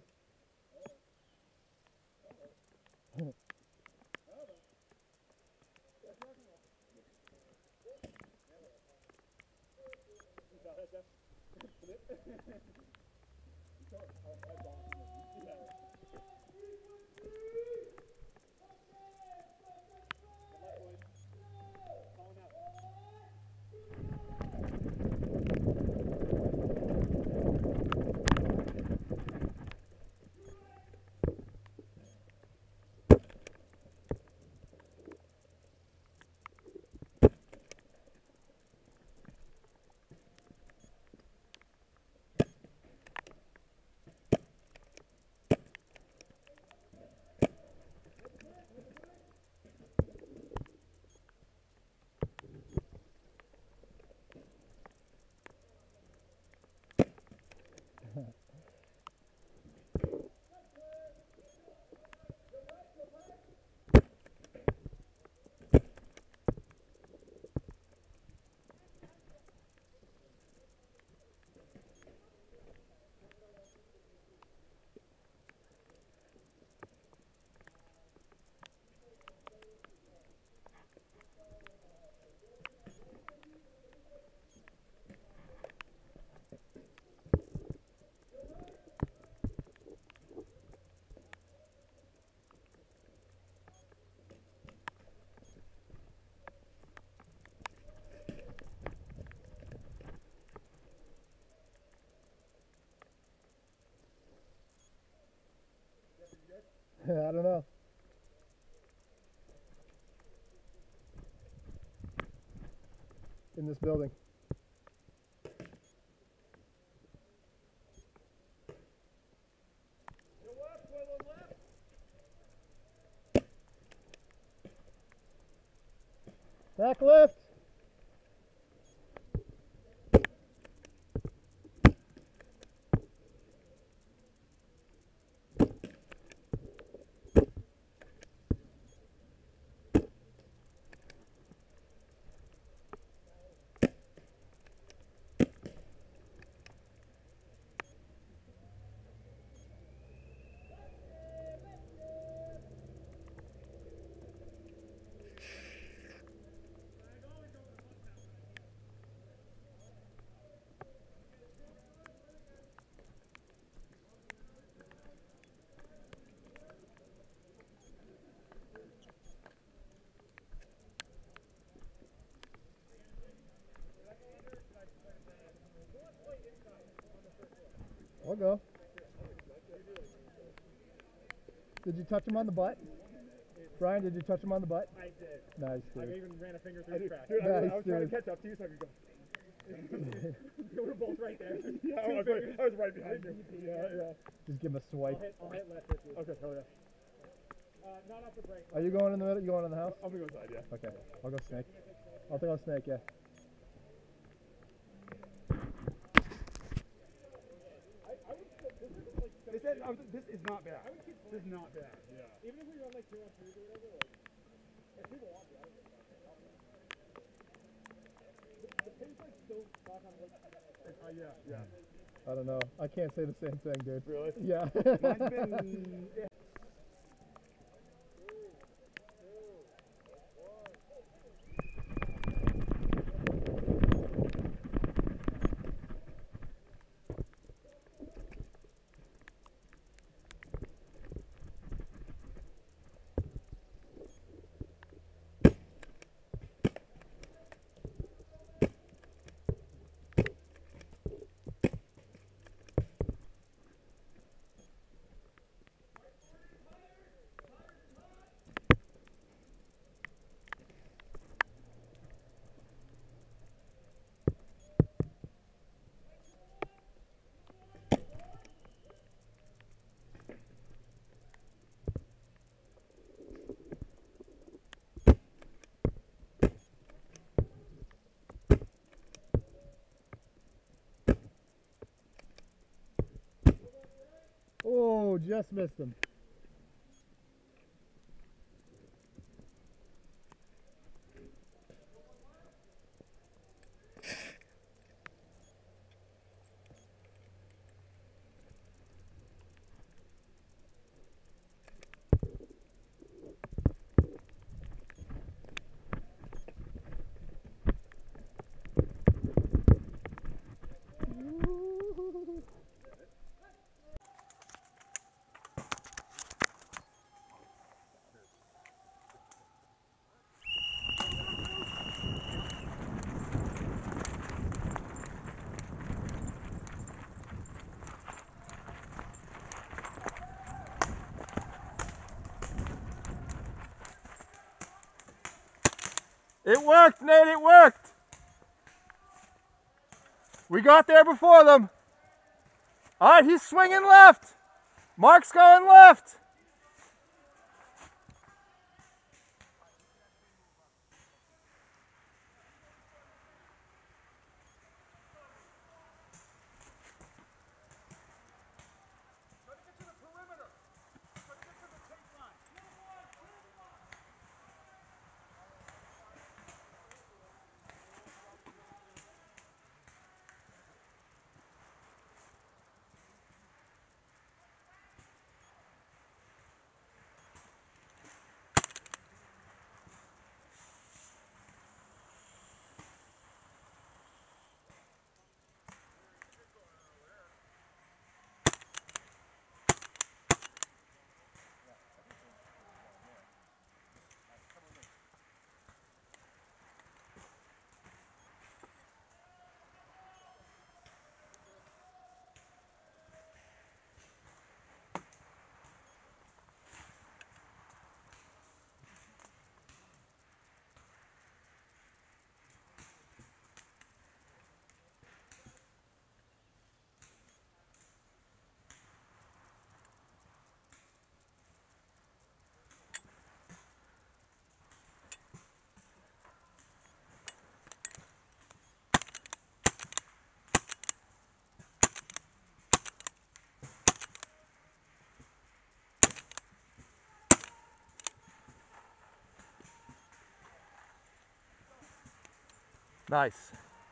I don't know. In this building. Back left. I'll go. Did you touch him on the butt? Brian, did you touch him on the butt? I did. Nice, I dude. even ran a finger through his crack. Dude, I, Nice, I was trying to dude. catch up to you so I could go. We were both right there. Yeah, I was, right, I was right behind you. Yeah, yeah. Just give him a I'll swipe. hit, I'll hit left with you. Okay, hell yeah. Uh, not off the break. Are you going in the middle? You going in the house? I'm gonna go inside, yeah. Okay, I'll go snake. I'll think I'll snake, yeah. They said, I was, this is not bad. This is not bad. Yeah. Even if we run like two on twos or whatever, like, if people want to, I don't think the pin's like still back on like, Uh, yeah, yeah. I don't know. I can't say the same thing, dude. Really? Yeah. Mine's been. Yeah. Oh, just missed him. It worked, Nate, it worked. We got there before them. All right, he's swinging left. Mark's going left. Nice.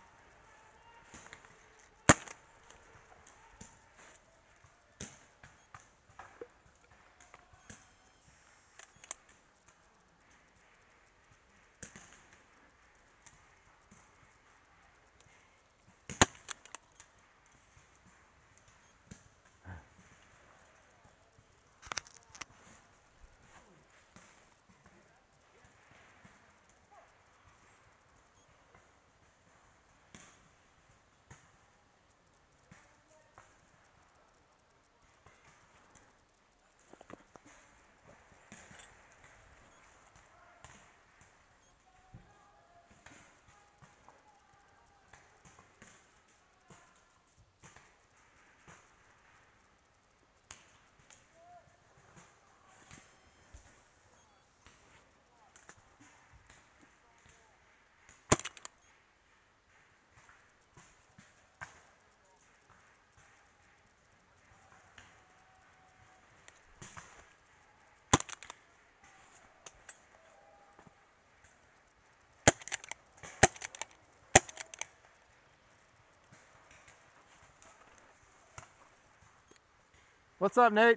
What's up, Nate?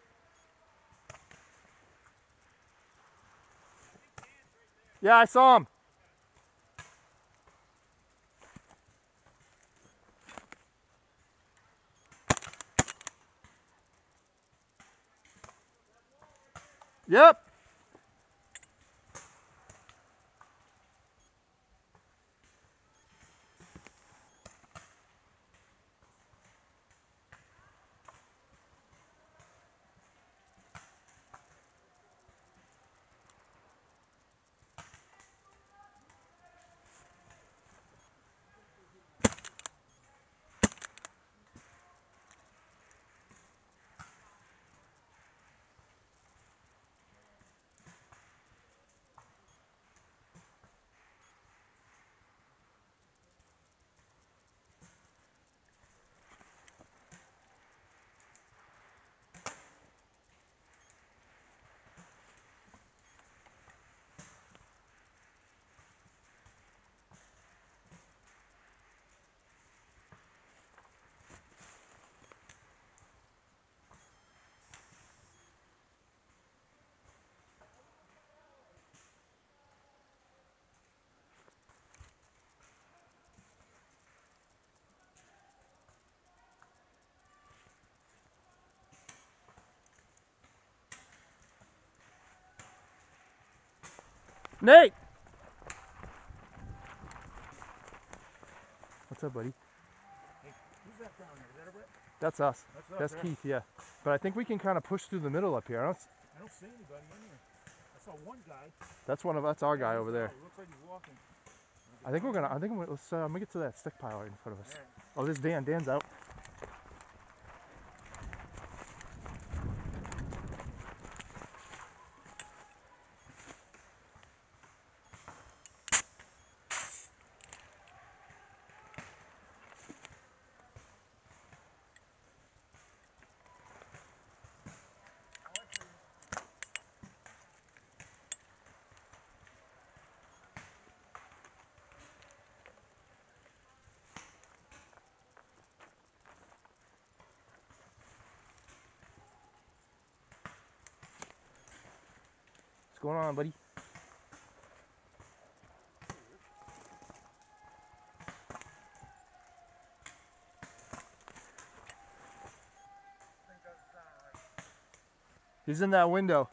Yeah, I saw him. Yep. Nate! What's up, buddy? Who's that down there? Is that a Brett? That's us. That's us, That's yeah. Keith, yeah. But I think we can kind of push through the middle up here. I don't, s- I don't see anybody in here. I saw one guy. that's one of that's our guy over there. Oh, looks like he's walking. I think we're gonna. I think I'm, let's. Uh, I'm gonna get to that stick pile right in front of us. Alright. Oh, there's Dan. Dan's out. What's going on, buddy? He's in that window.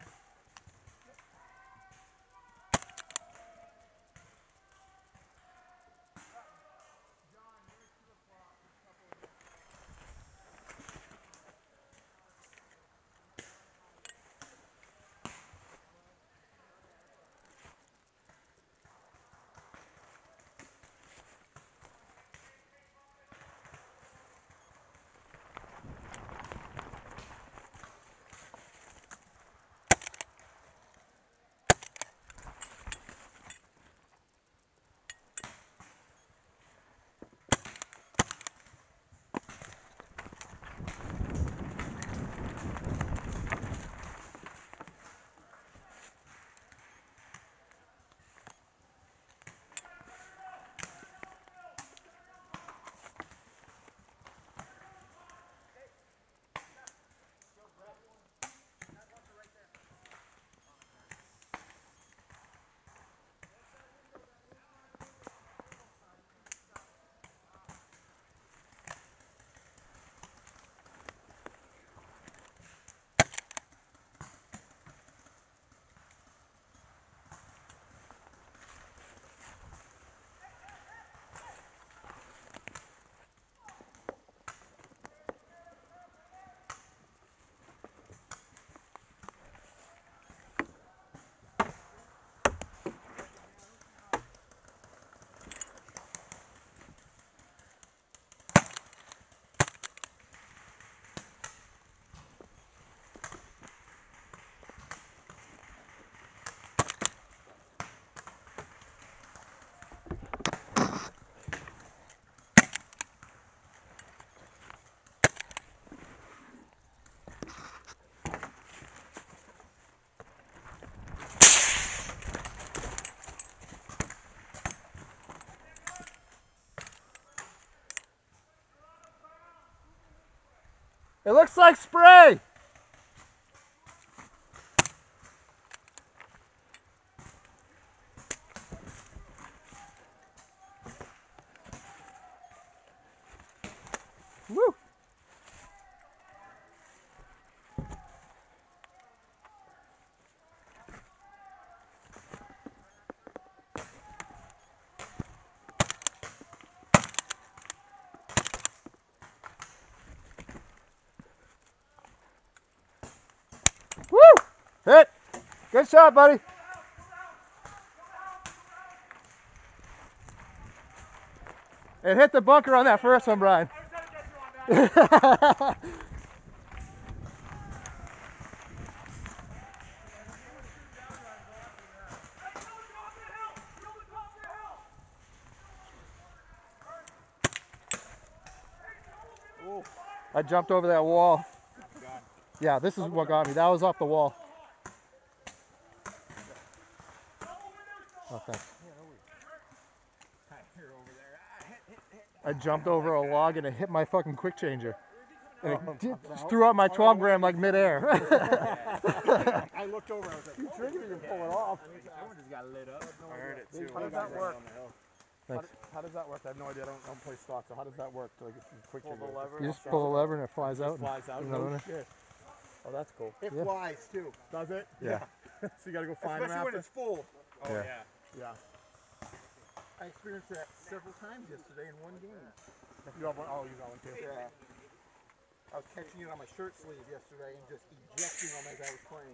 It looks like spray. Woo. Woo! Hit! Good shot, buddy. It hit the bunker on that first one, Brian. I jumped over that wall. Yeah, this is what got me. That was off the wall. Oh, thanks. I jumped over a log and it hit my fucking quick changer. And it did, just threw out my twelve gram like midair. I looked over, I was like, you triggered, you can pull it off. That one just got lit up. I heard it too. How does that work? How, Thanks. how does that work? I have no idea. I don't, I don't play stock. So how does that work? To like a quick Pull the trigger? lever. You just pull a lever and it flies It out. flies out. No, No, no. shit. Oh, that's cool. It Yeah. flies too. Does it? Yeah. So you gotta go find them Especially when after. it's full. Oh Yeah. yeah. Yeah. I experienced that several times yesterday in one game. You got one? Oh, you got one too. Yeah. I was catching it on my shirt sleeve yesterday and just ejecting them as I was playing.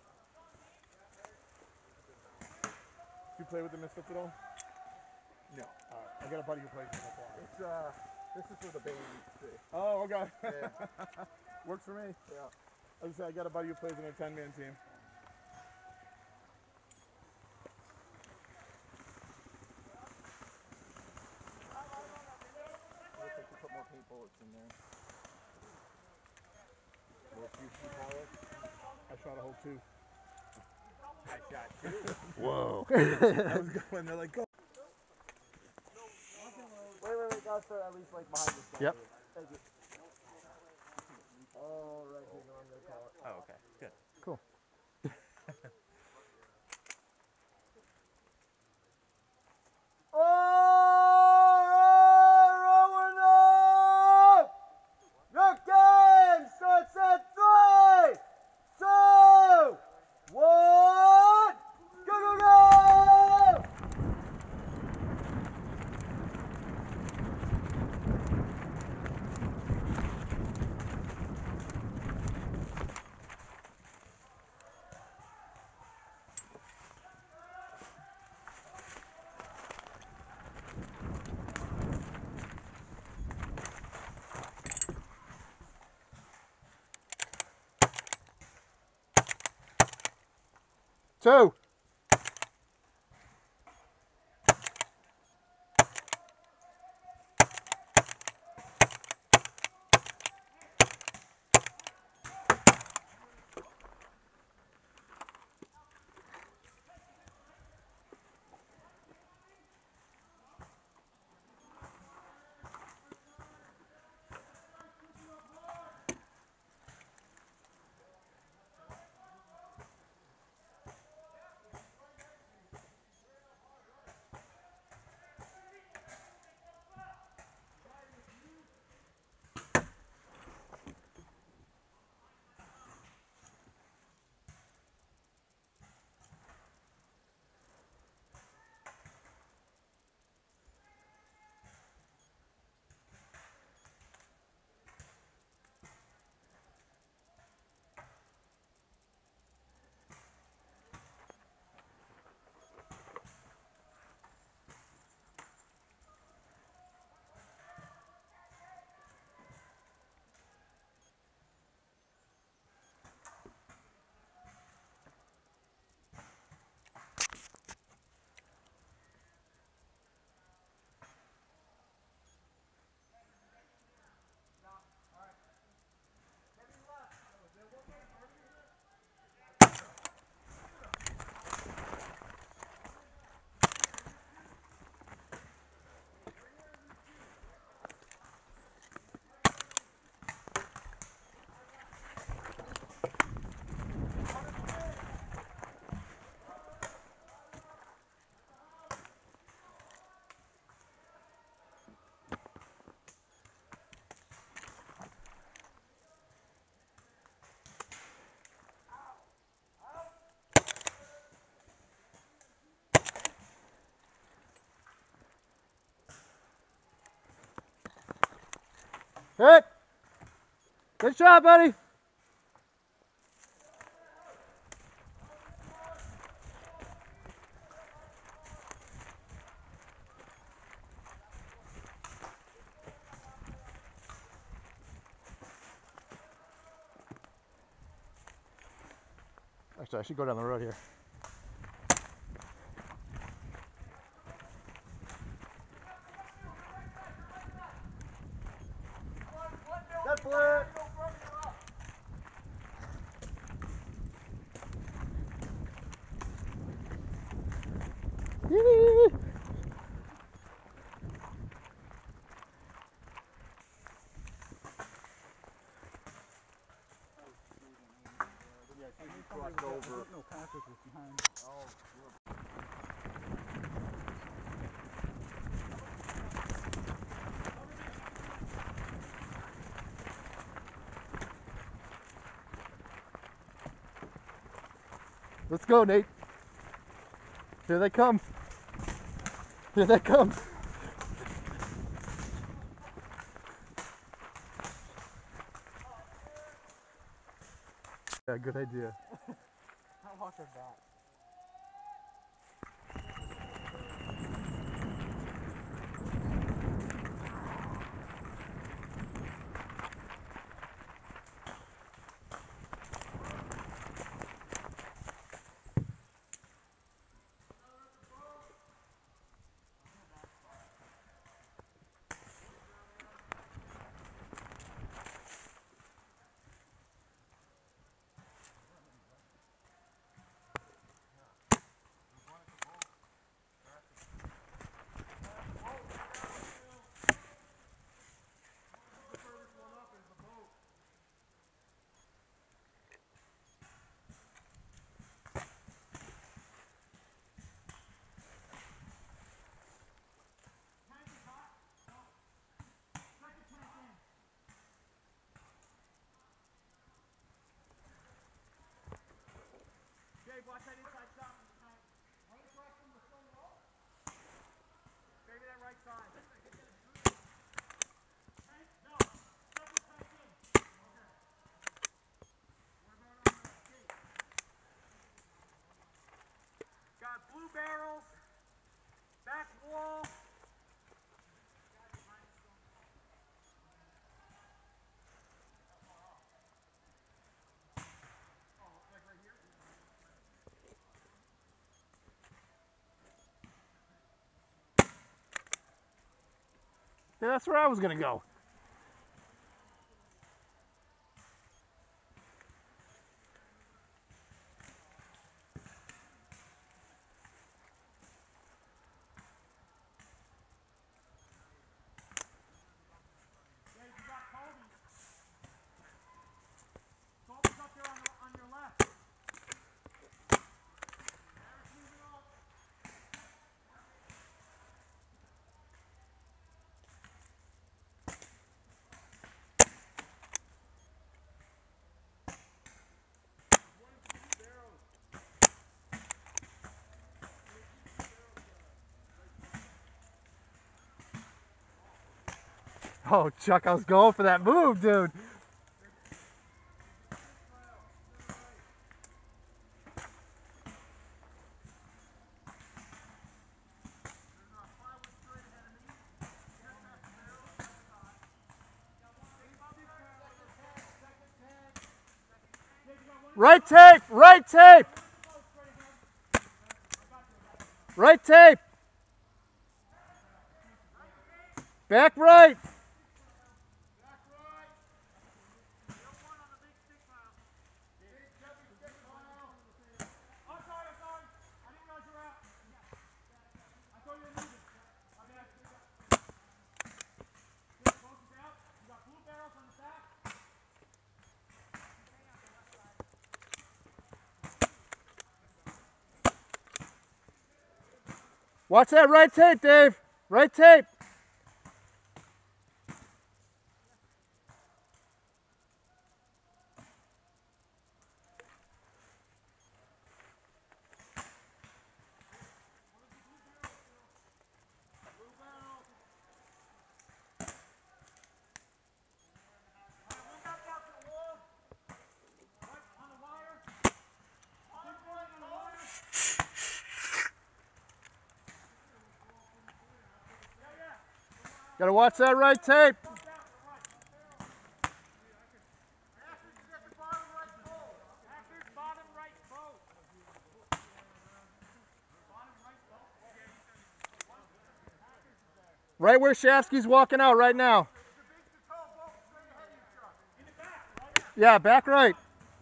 Do you play with the Misfits at all? No. Alright. I got a buddy who plays with them. It's uh, this is for the band. See. Oh, okay. Yeah. Works for me. Yeah. I was say I got a buddy who plays in a ten man team. Looks like you put more paint bullets in there. More fusion power. I shot a hole too. I shot two. Whoa. I was going. They're like, go. Wait, wait, wait, gotta start at least like behind this guy. Yep. Here. Thank you. Oh, right here, no, I'm gonna call it. Oh, okay. Good. Cool. Alright, rolling up! Your game starts at three, two, one, go, go, go! Two. Hit. Good shot, buddy. Actually, I should go down the road here. Good flip! Yee. Crossed over. No Patrick was behind. Let's go, Nate. Here they come. Here they come. Yeah, good idea. How long is that? Dave, watch that inside shot from the tank. Right across from the stone wall? Maybe that right side. Tank? No. Second tank in. Okay. What about on the gate? Got blue barrels. Back wall. Yeah, that's where I was gonna go. Dave, you got Kobe. Kobe's up there on, the, on your left. Eric's moving up. Oh, Chuck, I was going for that move, dude. Right tape, right tape. Right tape. Back right. Watch that right tape, Dave. Right tape. Gotta watch that right tape. Right where Shafsky's walking out right now. Yeah, back right.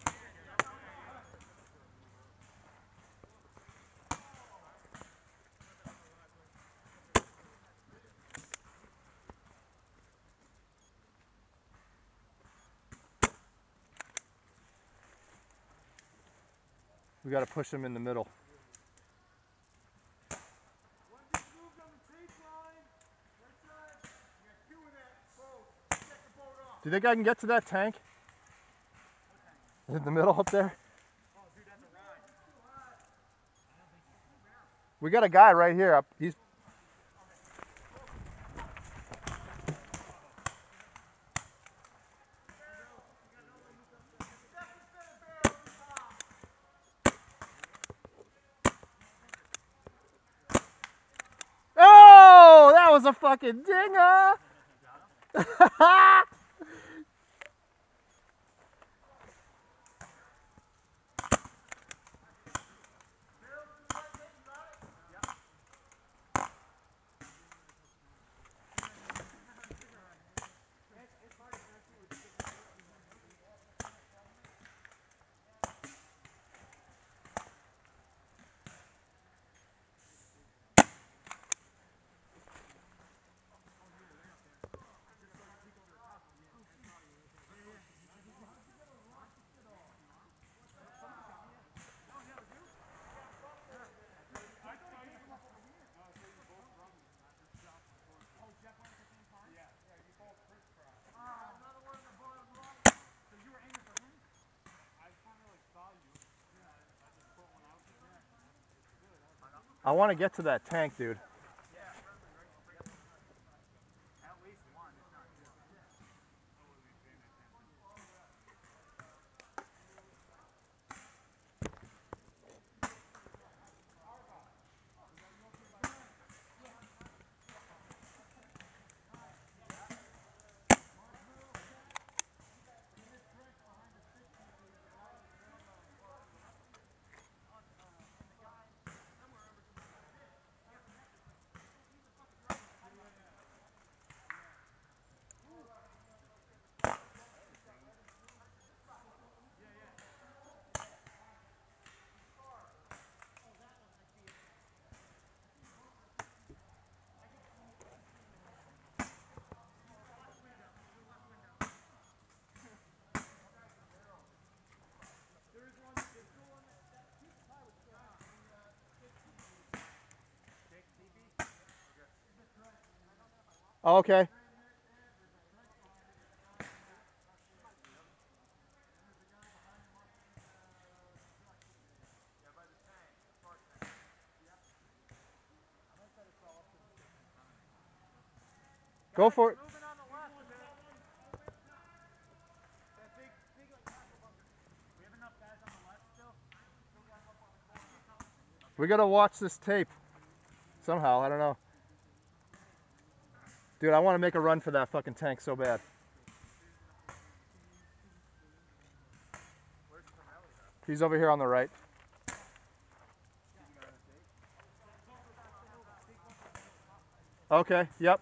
We got to push him in the middle. Do you think I can get to that tank? In the middle up there? We got a guy right here. Up. He's. Oh, that was a fucking dinger. I want to get to that tank, dude. Oh, okay. Go for it. We gotta watch this tape somehow. I don't know. Dude, I want to make a run for that fucking tank so bad. He's over here on the right. Okay, yep.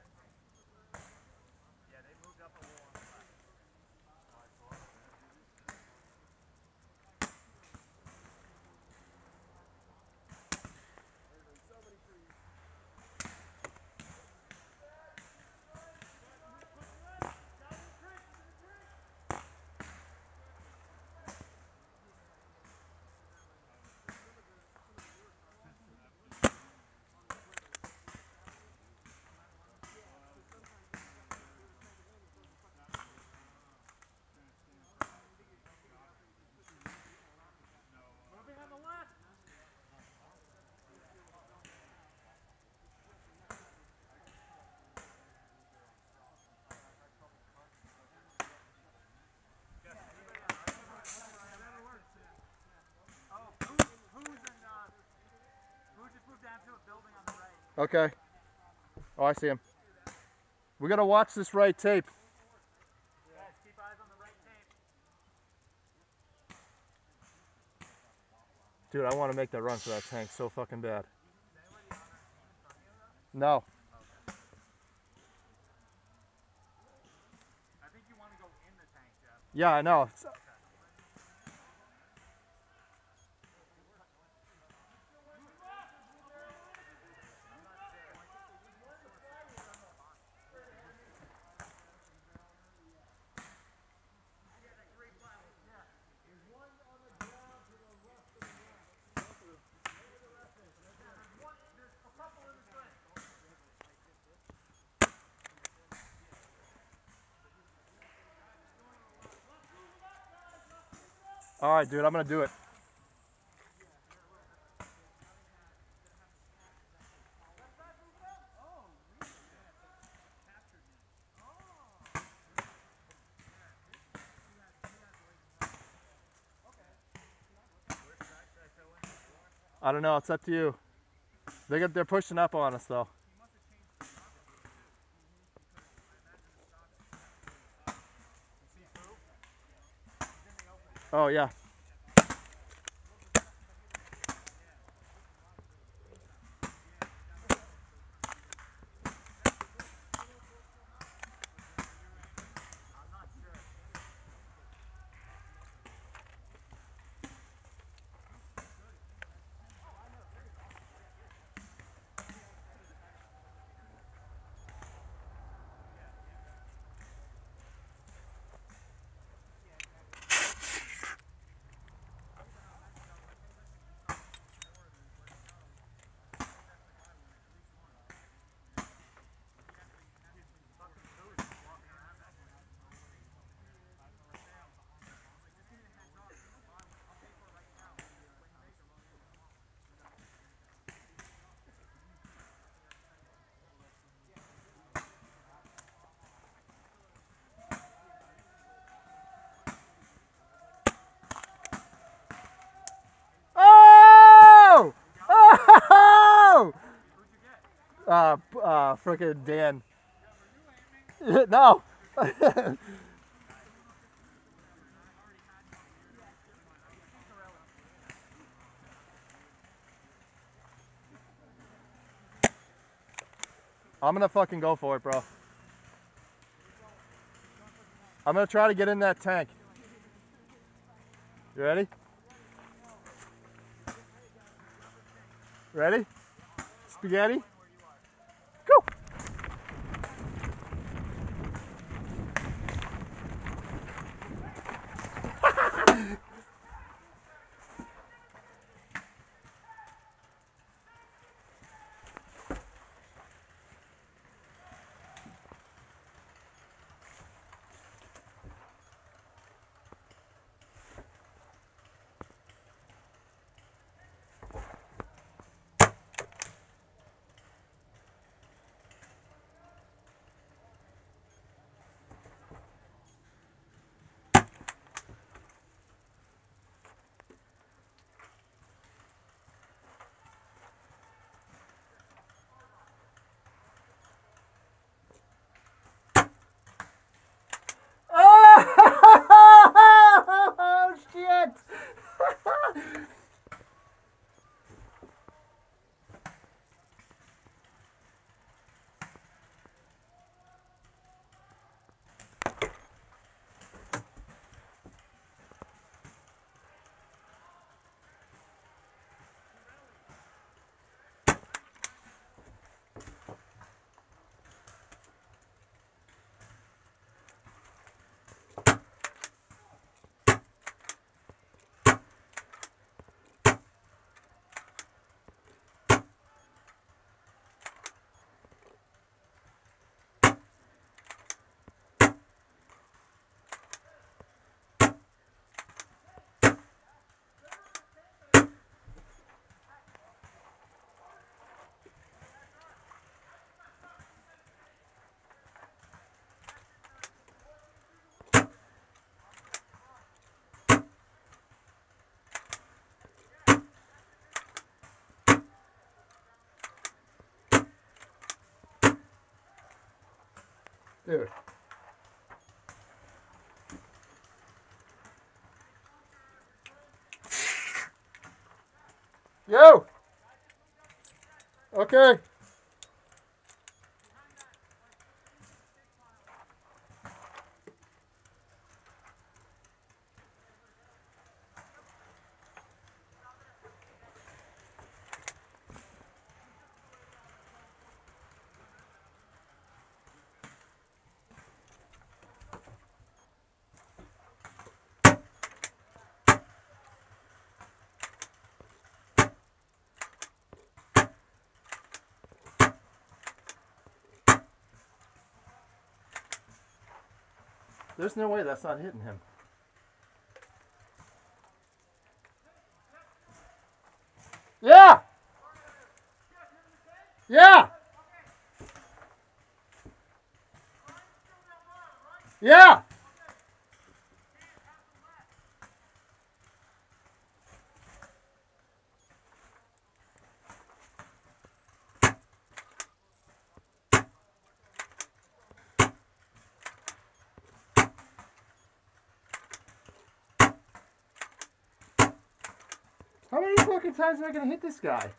Okay. Oh, I see him. We gotta watch this right tape. Yeah, keep eyes on the right tape. Dude, I want to make that run for that tank so fucking bad. No. I think you want to go in the tank, Jeff. Yeah, I know. It's- All right, dude, I'm gonna do it. I don't know. It's up to you. They get, they're pushing up on us though. Oh yeah. Oh! Oh! Uh, uh, frickin' Dan. No. I'm gonna fucking go for it, bro. I'm gonna try to get in that tank. You ready? Ready? Spaghetti? Go! Oh shit! Dude. Yo! Okay. There's no way that's not hitting him. Yeah! Yeah! Yeah! fucking times am I gonna hit this guy?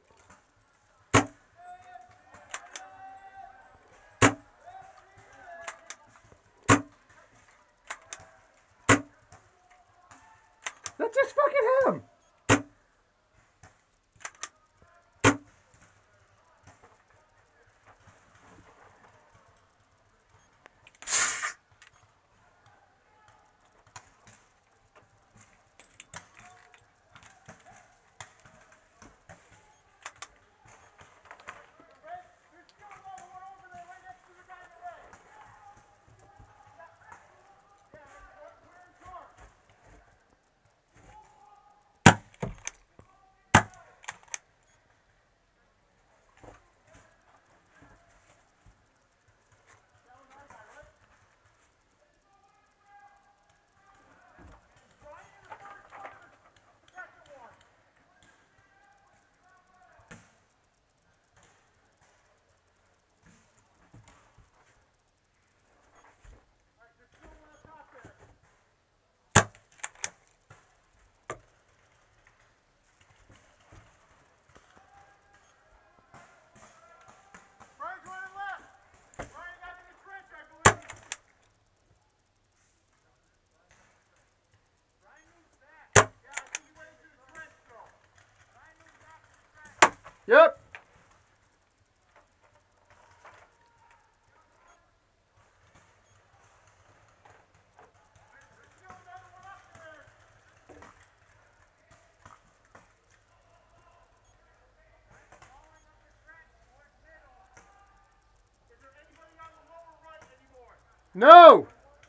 That's just fucking him. Yep. No.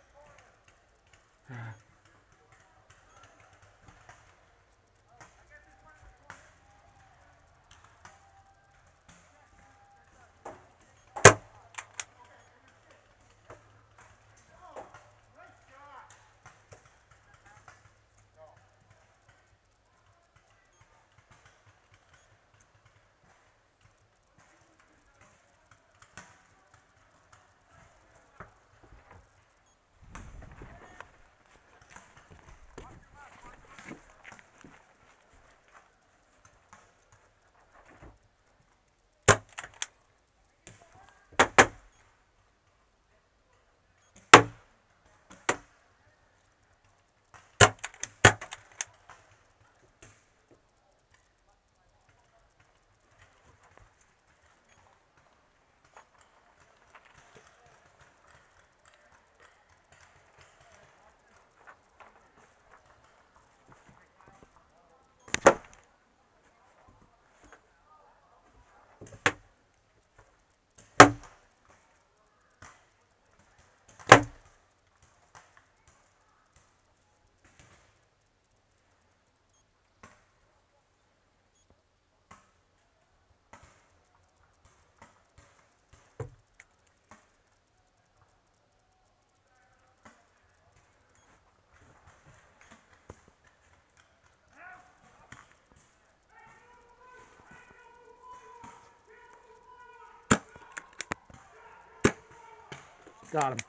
Got him.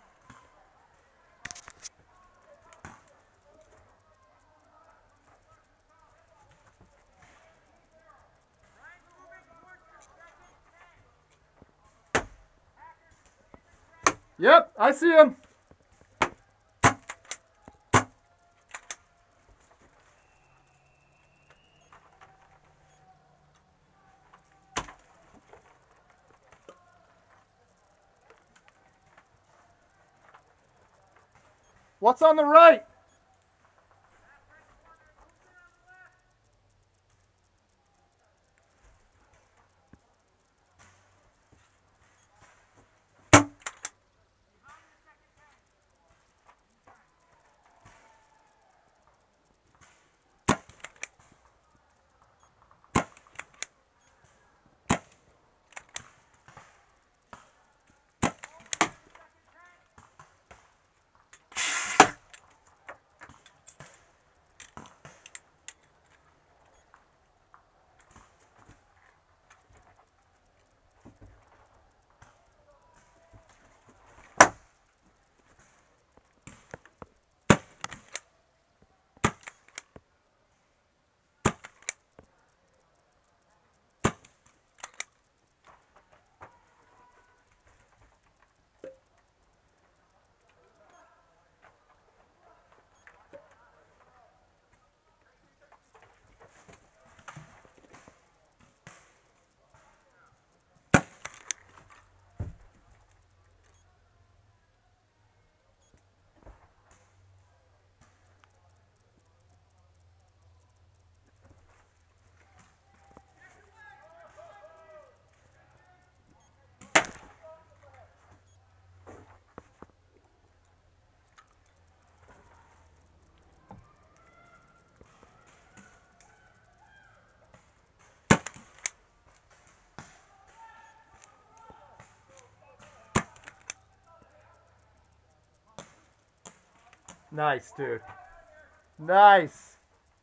Yep, I see him. What's on the right? Nice, dude. Nice.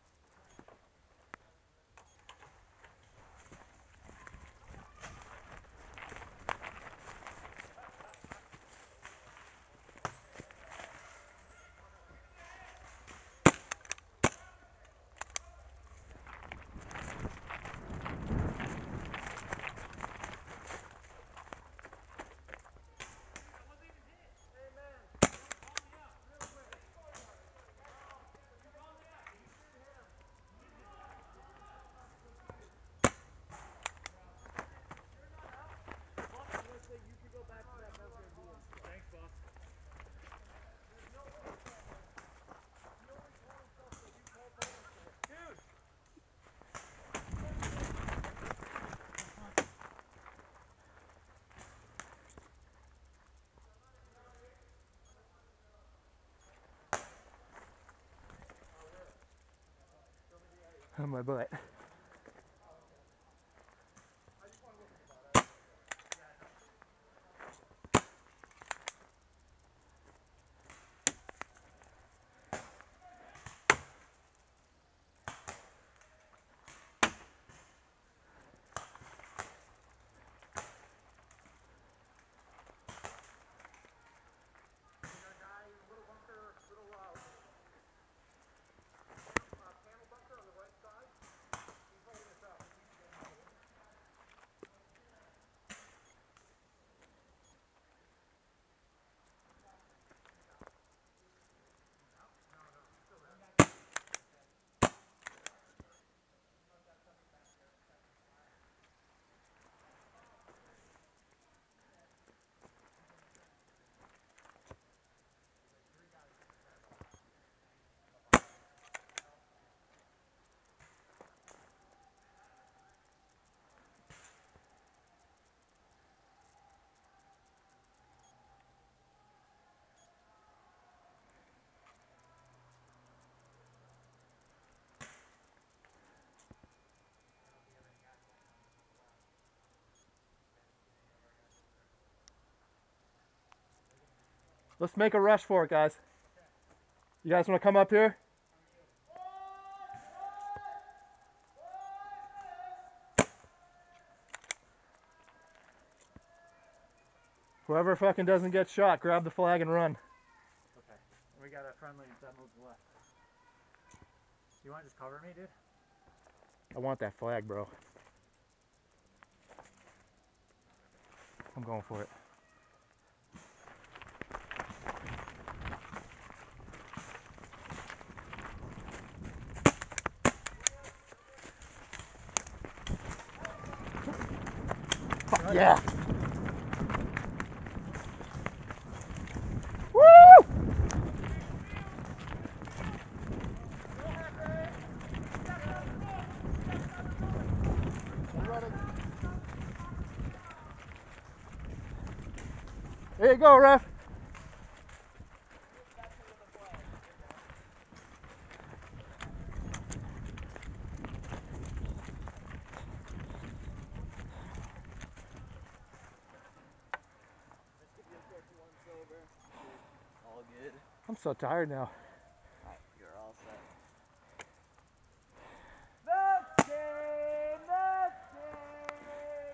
On my butt. Let's make a rush for it, guys. You guys want to come up here? Whoever fucking doesn't get shot, grab the flag and run. Okay. We got a friendly that moves left. You want to just cover me, dude? I want that flag, bro. I'm going for it. Fuck yeah! Woo! There you go, ref. All good. I'm so tired now. Alright, you're all set. That's game! That's game!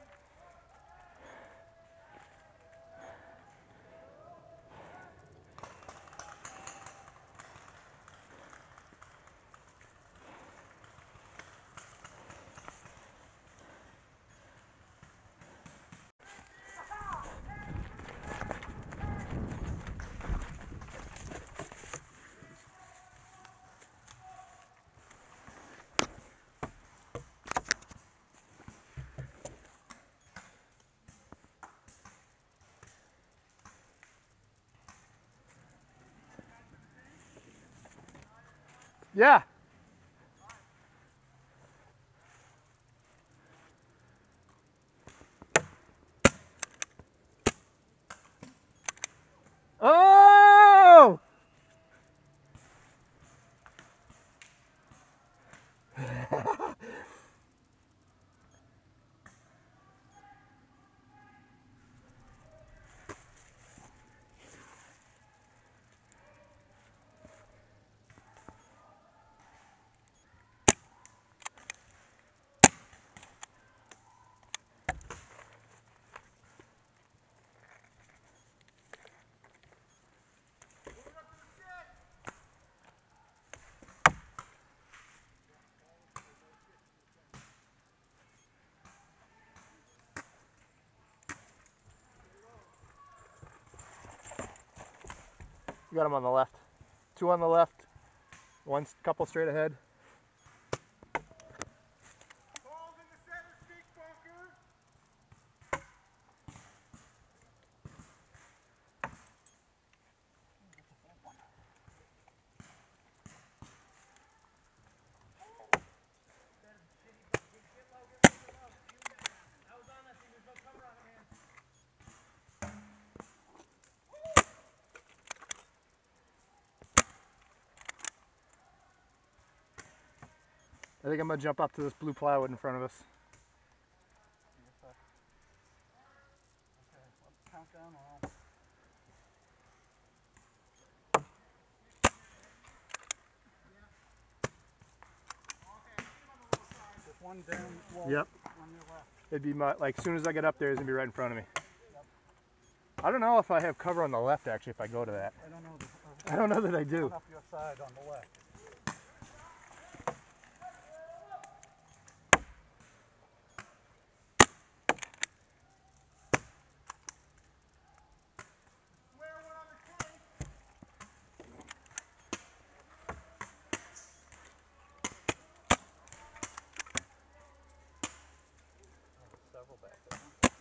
Yeah. Oh! You got them on the left. Two on the left. One couple straight ahead. Balls in the center, stick bunker. I think I'm gonna jump up to this blue plywood in front of us. Okay, let's count down all. Just one down wall Yep. on your left. It'd be my, like, as soon as I get up there, it's gonna be right in front of me. I don't know if I have cover on the left, actually, if I go to that. I don't know. The, uh, I don't know that I do. one up your side on the left. Several back there.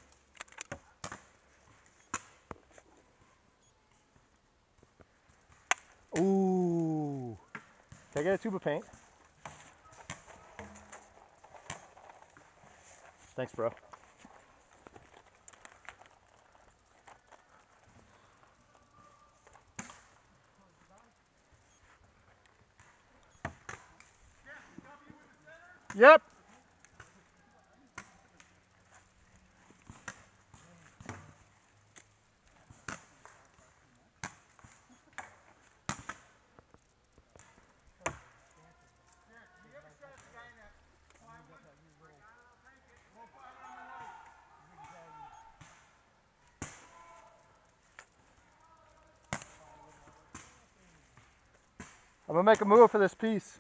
Ooh. Can I get a tube of paint? Thanks, bro. Yep. I'm gonna make a move for this piece.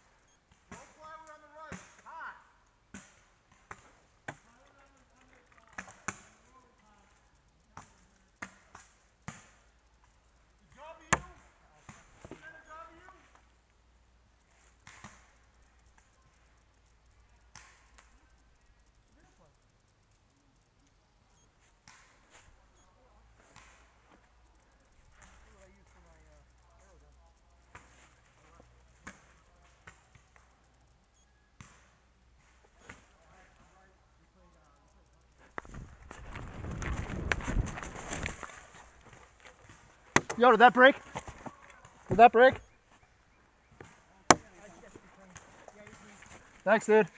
Yo, did that break? Did that break? Thanks, dude.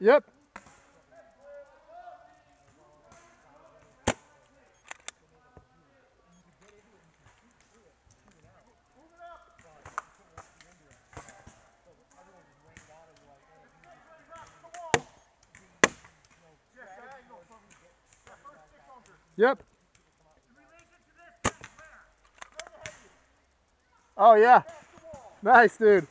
Yep. Yep. Oh yeah. Nice, dude.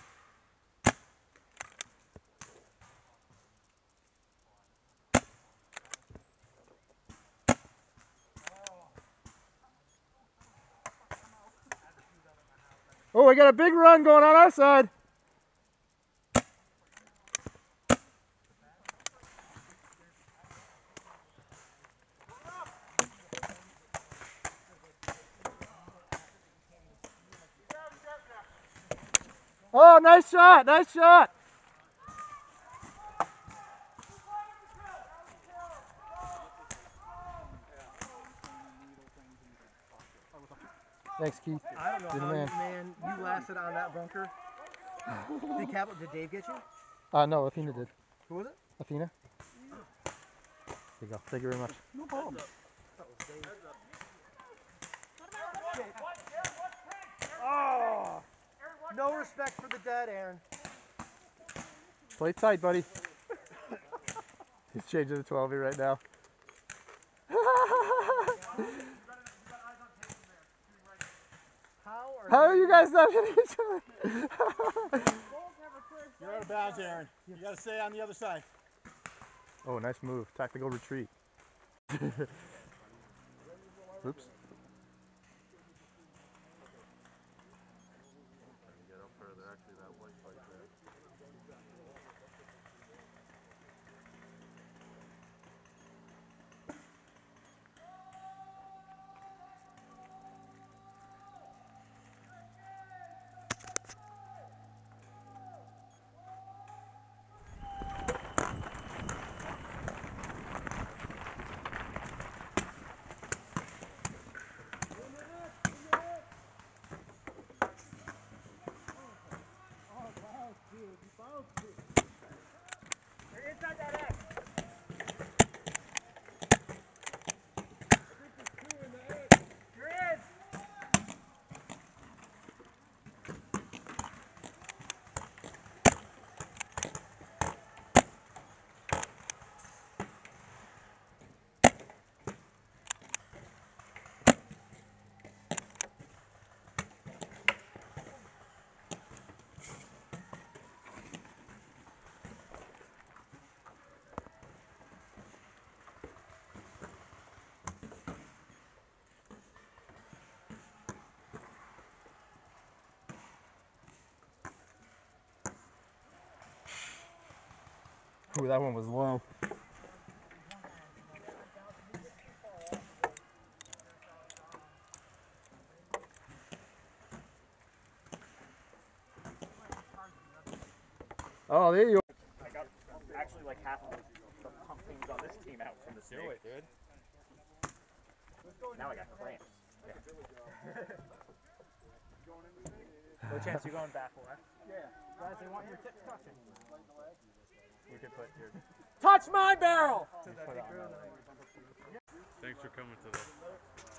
Oh, we got a big run going on our side. Oh, nice shot, nice shot. Thanks, Keith. I don't know You're the how man. you, man, you lasted on that bunker. Did, Cap did Dave get you? Uh, no, Athena did. Who was it? Athena? There you go. Thank you very much. No problem. Oh! No respect for the dead, Aaron. Play tight, buddy. He's changing to twelve right now. How are, How are you guys not hitting each other? You're out of bounds, Aaron. You got to stay on the other side. Oh, nice move. Tactical retreat. Oops. Ooh, that one was low. Oh, there you go. I got actually like half of the pumpkins on this team out from the snake. Do it, dude. Now I got cramps. Yeah. No chance you're going back left? Yeah. Guys, they want your tips touching. You could put your... Touch my barrel! Thanks for coming today.